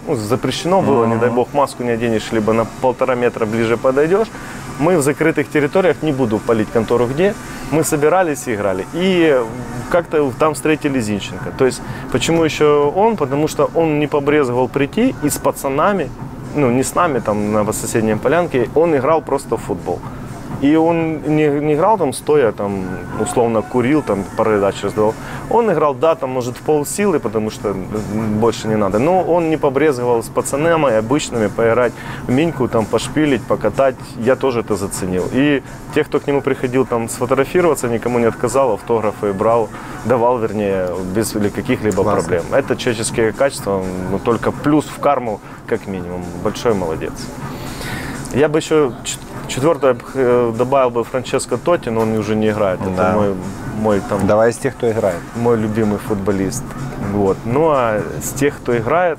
ну, запрещено было, не дай бог, маску не оденешь, либо на 1,5 метра ближе подойдешь. Мы в закрытых территориях, не буду палить контору где, мы собирались и играли. И как-то там встретили Зинченко. То есть, почему еще он? Потому что он не побрезговал прийти и с пацанами, ну, не с нами там на соседней полянке, он играл просто в футбол. И он не играл там стоя, там, условно курил, там, передачи раздавал. Он играл, да, там, может, в полсилы, потому что больше не надо. Но он не побрезговал с пацанами обычными поиграть в миньку, там, пошпилить, покатать. Я тоже это заценил. И те, кто к нему приходил там сфотографироваться, никому не отказал, автографы брал, давал, вернее, без каких-либо проблем. Это человеческие качества, но только плюс в карму, как минимум. Большой молодец. Я бы еще... Четвертое добавил бы Франческо Тотти, но он уже не играет. Да. Это мой там. Давай из тех, кто играет. Мой любимый футболист. Вот. Ну а с тех, кто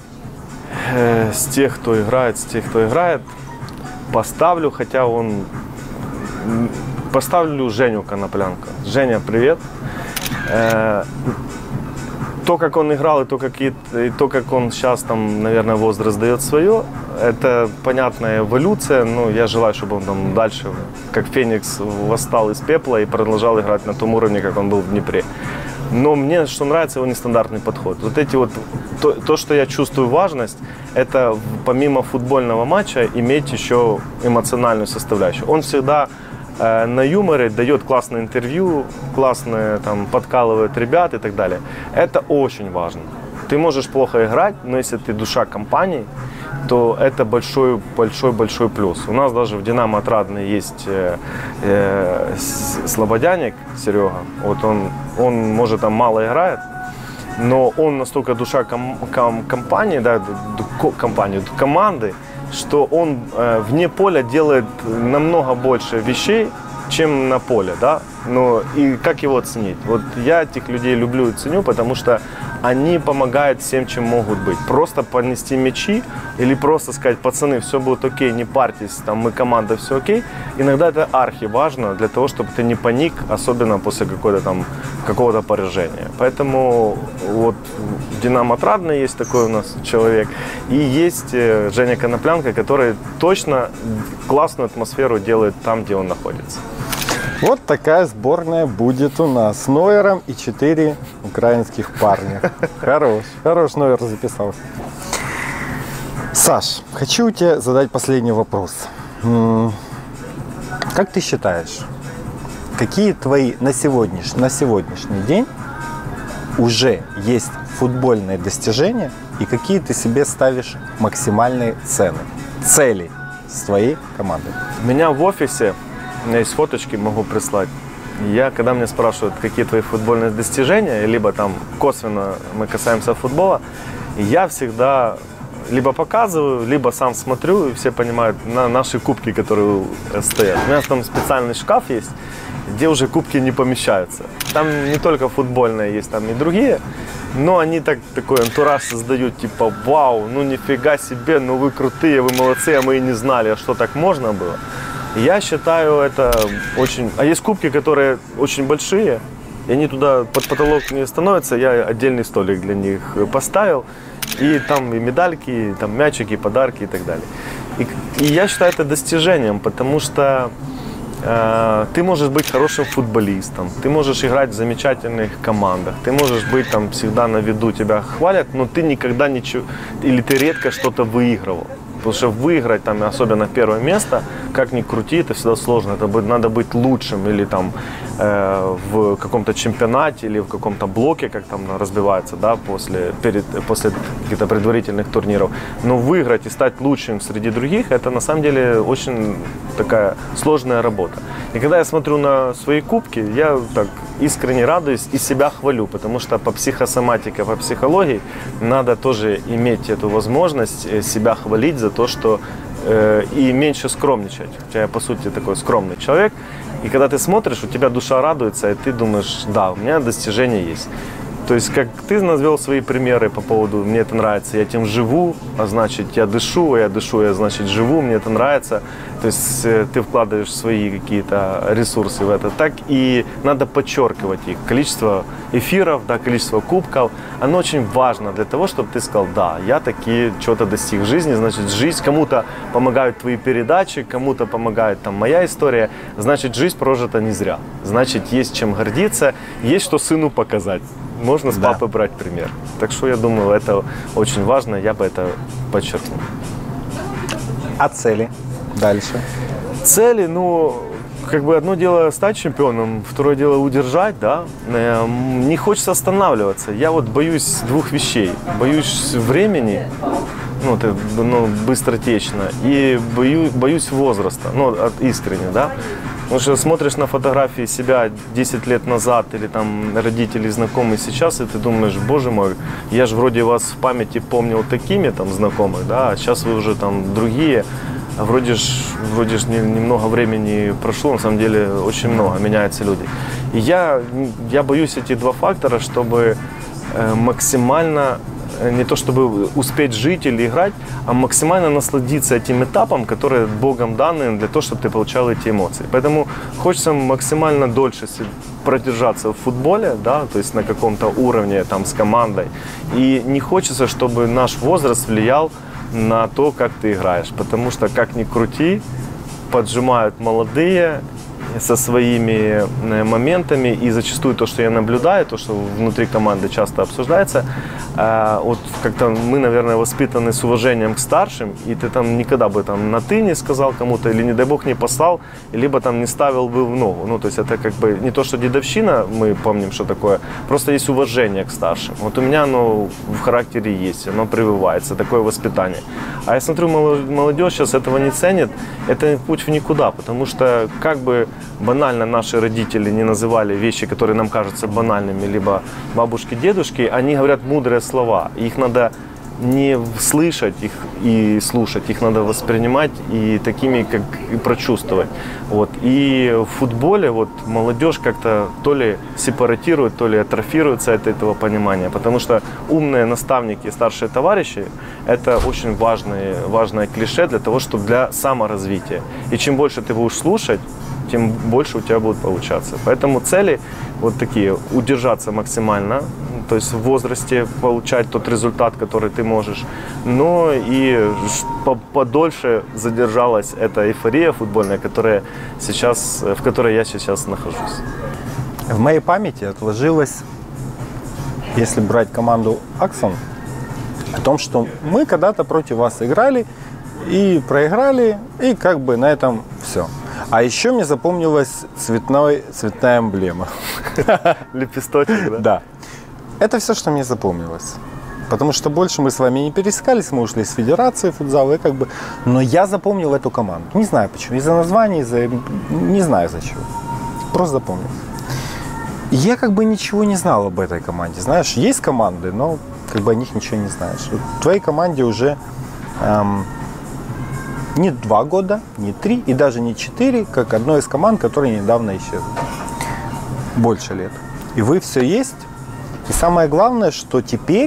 играет, поставлю, хотя он. Поставлю Женю Коноплянка. Женя, привет. То, как он играл, и то, как он сейчас, там, наверное, возраст дает свое, это понятная эволюция. Но я желаю, чтобы он там дальше, как Феникс, восстал из пепла и продолжал играть на том уровне, как он был в Днепре. Но мне, что нравится, его нестандартный подход. Вот эти вот, то, что я чувствую важность, это помимо футбольного матча иметь еще эмоциональную составляющую. Он всегда на юморе дает классное интервью, классное там подкалывает ребят и так далее. Это очень важно. Ты можешь плохо играть, но если ты душа компании, то это большой плюс. У нас даже в «Динамо» Отрадный есть Слободяник Серега. Вот он может там мало играет, но он настолько душа компании, да, команды, что он вне поля делает намного больше вещей, чем на поле, да. Ну и как его оценить? Вот я этих людей люблю и ценю, потому что они помогают всем, чем могут быть. Просто понести мячи или просто сказать: пацаны, все будет окей, не парьтесь, там мы команда, все окей. Иногда это архи важно для того, чтобы ты не паник, особенно после какого-то поражения. Поэтому вот в «Динамо» Отрадный есть такой у нас человек. И есть Женя Коноплянка, который точно классную атмосферу делает там, где он находится. Вот такая сборная будет у нас с Нойером и 4 украинских парня. Хорош Нойер записался. Саш, хочу тебе задать последний вопрос. Как ты считаешь, какие твои на сегодняшний день уже есть футбольные достижения и какие ты себе ставишь максимальные цели с твоей командой? У меня в офисе, у меня есть фоточки, могу прислать. Когда меня спрашивают, какие твои футбольные достижения, либо там косвенно мы касаемся футбола, я всегда либо показываю, либо сам смотрю, и все понимают на наши кубки, которые стоят. У меня там специальный шкаф есть, где уже кубки не помещаются. Там не только футбольные, есть там и другие, но они такой антураж создают, типа: вау, ну нифига себе, ну вы крутые, вы молодцы, а мы и не знали, а что так можно было. Я считаю это очень... А есть кубки, которые очень большие, и они туда под потолок не становятся, я отдельный столик для них поставил, и там и медальки, и там мячики, и подарки и так далее. И я считаю это достижением, потому что ты можешь быть хорошим футболистом, ты можешь играть в замечательных командах, ты можешь быть там всегда на виду, тебя хвалят, но ты никогда ничего, или ты редко что-то выигрывал. Потому что выиграть, там, особенно первое место, как ни крути, это всегда сложно. Надо быть лучшим или там в каком-то чемпионате или в каком-то блоке, как там разбивается, да, после каких-то предварительных турниров. Но выиграть и стать лучшим среди других, это на самом деле очень такая сложная работа. И когда я смотрю на свои кубки, я так искренне радуюсь и себя хвалю, потому что по психосоматике, по психологии надо тоже иметь эту возможность себя хвалить за то, что и меньше скромничать. Хотя я, по сути, такой скромный человек. И когда ты смотришь, у тебя душа радуется, и ты думаешь: да, у меня достижения есть. То есть, как ты навел свои примеры по поводу «мне это нравится, я этим живу», а значит, я дышу, я, значит, живу, мне это нравится. То есть, ты вкладываешь свои какие-то ресурсы в это. Так и надо подчеркивать их. Количество эфиров, да, количество кубков, оно очень важно для того, чтобы ты сказал: да, я таки что-то достиг в жизни, значит, жизнь, кому-то помогают твои передачи, кому-то помогает там моя история, значит, жизнь прожита не зря. Значит, есть чем гордиться, есть что сыну показать. Можно с папы брать пример. Так что я думаю, это очень важно, я бы это подчеркнул. А цели дальше? Цели, ну, как бы одно дело стать чемпионом, второе дело удержать, да. Не хочется останавливаться. Я вот боюсь двух вещей. Боюсь времени, быстротечно, и боюсь возраста, искренне, да. Потому что смотришь на фотографии себя 10 лет назад или там родителей, знакомых сейчас, и ты думаешь: боже мой, я же вроде вас в памяти помнил такими там знакомых, да, а сейчас вы уже там другие, а вроде ж немного времени прошло, на самом деле очень много, меняются люди. И я боюсь эти два фактора, чтобы максимально, не то чтобы успеть жить или играть, а максимально насладиться этим этапом, который Богом данный для того, чтобы ты получал эти эмоции. Поэтому хочется максимально дольше продержаться в футболе, да, то есть на каком-то уровне там с командой. И не хочется, чтобы наш возраст влиял на то, как ты играешь. Потому что, как ни крути, поджимают молодые со своими моментами, и зачастую то, что я наблюдаю, то, что внутри команды часто обсуждается, вот как-то мы, наверное, воспитаны с уважением к старшим, и ты там никогда бы там на «ты» не сказал кому-то, или, не дай бог, не послал, либо там не ставил бы в ногу. Ну, то есть это как бы не то, что дедовщина, мы помним, что такое, просто есть уважение к старшим. Вот у меня оно в характере есть, оно прививается, такое воспитание. А я смотрю, молодежь сейчас этого не ценит, это путь в никуда, потому что как бы банально наши родители не называли вещи, которые нам кажутся банальными, либо бабушки, дедушки, они говорят мудрые слова. Их надо не слышать их и слушать, их надо воспринимать и такими, как и прочувствовать. Вот. И в футболе вот молодежь как-то то ли сепаратирует, то ли атрофируется от этого понимания, потому что умные наставники, старшие товарищи – это очень важное клише для того, чтобы для саморазвития. И чем больше ты будешь слушать, тем больше у тебя будет получаться. Поэтому цели вот такие: удержаться максимально, то есть в возрасте получать тот результат, который ты можешь, но и подольше задержалась эта эйфория футбольная, в которой я сейчас нахожусь. В моей памяти отложилось, если брать команду «Аксон», о том, что мы когда-то против вас играли и проиграли, и как бы на этом все. А еще мне запомнилась цветная эмблема. Лепесточек, да? Да. Это все, что мне запомнилось. Потому что больше мы с вами не пересекались, мы ушли с федерации футзала, но я запомнил эту команду. Не знаю почему, из-за названия, не знаю за чего. Просто запомнил. Я ничего не знал об этой команде. Знаешь, есть команды, но о них ничего не знаешь. Вот в твоей команде уже не 2 года, не 3 и даже не 4, как одной из команд, которые недавно исчезли. Больше лет. И вы все есть. И самое главное, что теперь,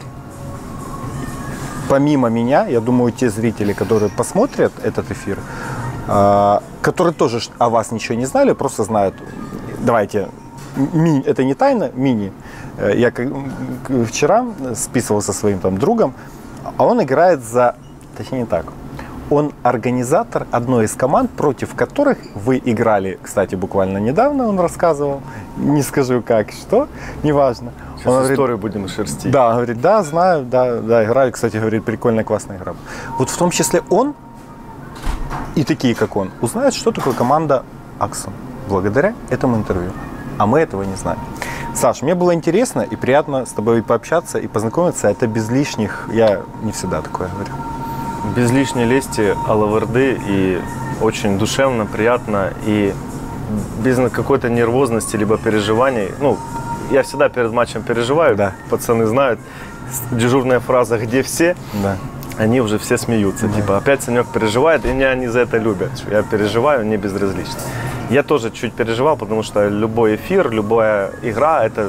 помимо меня, я думаю, те зрители, которые посмотрят этот эфир, которые тоже о вас ничего не знали, просто знают, давайте, это не тайна, мини. Я вчера списывался со своим другом, а он играет точнее не так, он организатор одной из команд, против которых вы играли, кстати, буквально недавно, он рассказывал, не скажу как, что, неважно. Сейчас он историю будем шерстить. Да, говорит, да, знаю, да, играли, кстати, говорит, прикольная, классная игра. Вот в том числе он и такие, как он, узнают, что такое команда «Аксон» благодаря этому интервью. А мы этого не знаем. Саш, мне было интересно и приятно с тобой пообщаться и познакомиться. Это без лишних, я не всегда такое говорю. Без лишней лести, алаверды, и очень душевно, приятно, и без какой-то нервозности либо переживаний. Я всегда перед матчем переживаю, да. Пацаны знают, дежурная фраза «где все?», да. Они уже все смеются, да. Опять Санек переживает, и меня они за это любят, я переживаю, не безразлично. Я тоже чуть переживал, потому что любой эфир, любая игра – это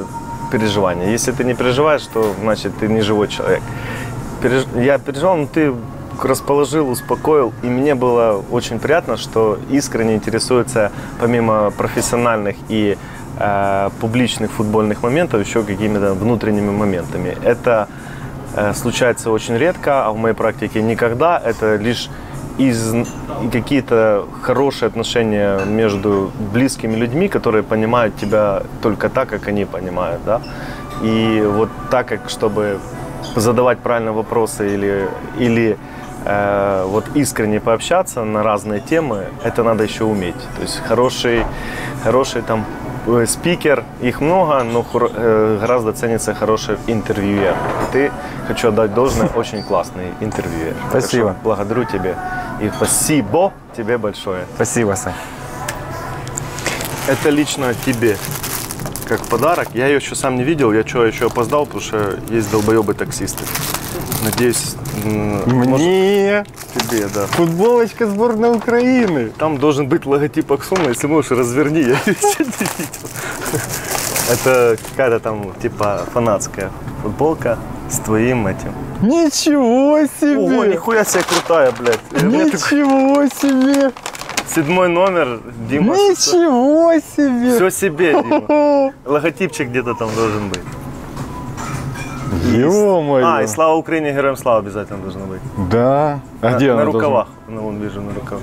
переживания. Если ты не переживаешь, то значит ты не живой человек. Я переживал, но ты расположил, успокоил, и мне было очень приятно, что искренне интересуется помимо профессиональных и публичных футбольных моментов еще какими-то внутренними моментами. Это случается очень редко, а в моей практике никогда. Это лишь какие-то хорошие отношения между близкими людьми, которые понимают тебя только так, как они понимают, да. И вот так, как чтобы задавать правильные вопросы или вот искренне пообщаться на разные темы, это надо еще уметь. То есть хороший там спикер, их много, но гораздо ценится хороший интервьюер. И ты, хочу отдать должное, очень классный интервьюер. Спасибо. Благодарю тебя. И спасибо тебе большое. Спасибо, Сань. Это лично тебе, как подарок. Я ее еще сам не видел, я еще опоздал, потому что есть долбоебы-таксисты. Надеюсь, Мне тебе, да. футболочка сборной Украины. Там должен быть логотип Аксона, если можешь, разверни, я ее еще не видел. Это какая-то там, типа, фанатская футболка с твоим этим. Ничего себе! Ого, нихуя себе крутая, блядь. Ничего себе! 7 номер, Дима. Ничего себе! Все себе, Дима. Логотипчик где-то там должен быть. Ё-моё! И слава Украине, героям слава обязательно должно быть. Да. А где на она рукавах. Ну, вон вижу на рукавах.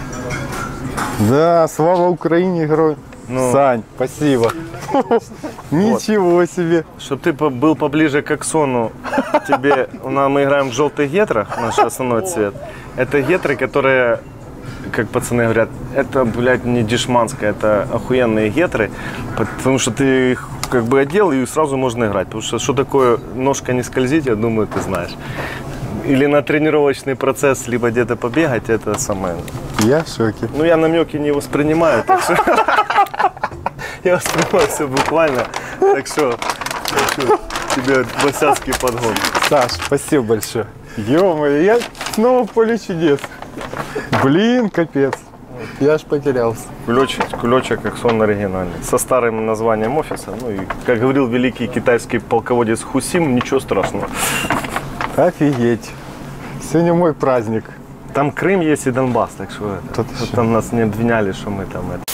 Да, слава Украине, герой. Ну. Сань, спасибо. Ничего себе. Чтобы ты был поближе к Аксону, тебе, мы играем в желтых гетрах, наш основной цвет. Это гетры, которые, как пацаны говорят, это, блядь, не дешманское, это охуенные гетры, потому что ты их как бы одел и сразу можно играть. Потому что такое ножка не скользить, я думаю, ты знаешь. Или на тренировочный процесс, либо где-то побегать, это самое. Я в шоке. Ну, я намеки не воспринимаю, так что я воспринимаю все буквально. Так что хочу тебе босяцкий подгон. Саш, спасибо большое. Ё-моё, я снова в поле чудес. Блин, капец. Я аж потерялся. Кулечек Аксон оригинальный. Со старым названием офиса. Ну и, как говорил великий китайский полководец Хусим, ничего страшного. Офигеть. Сегодня мой праздник. Там Крым есть и Донбасс, так что там нас не обвиняли, что мы там это.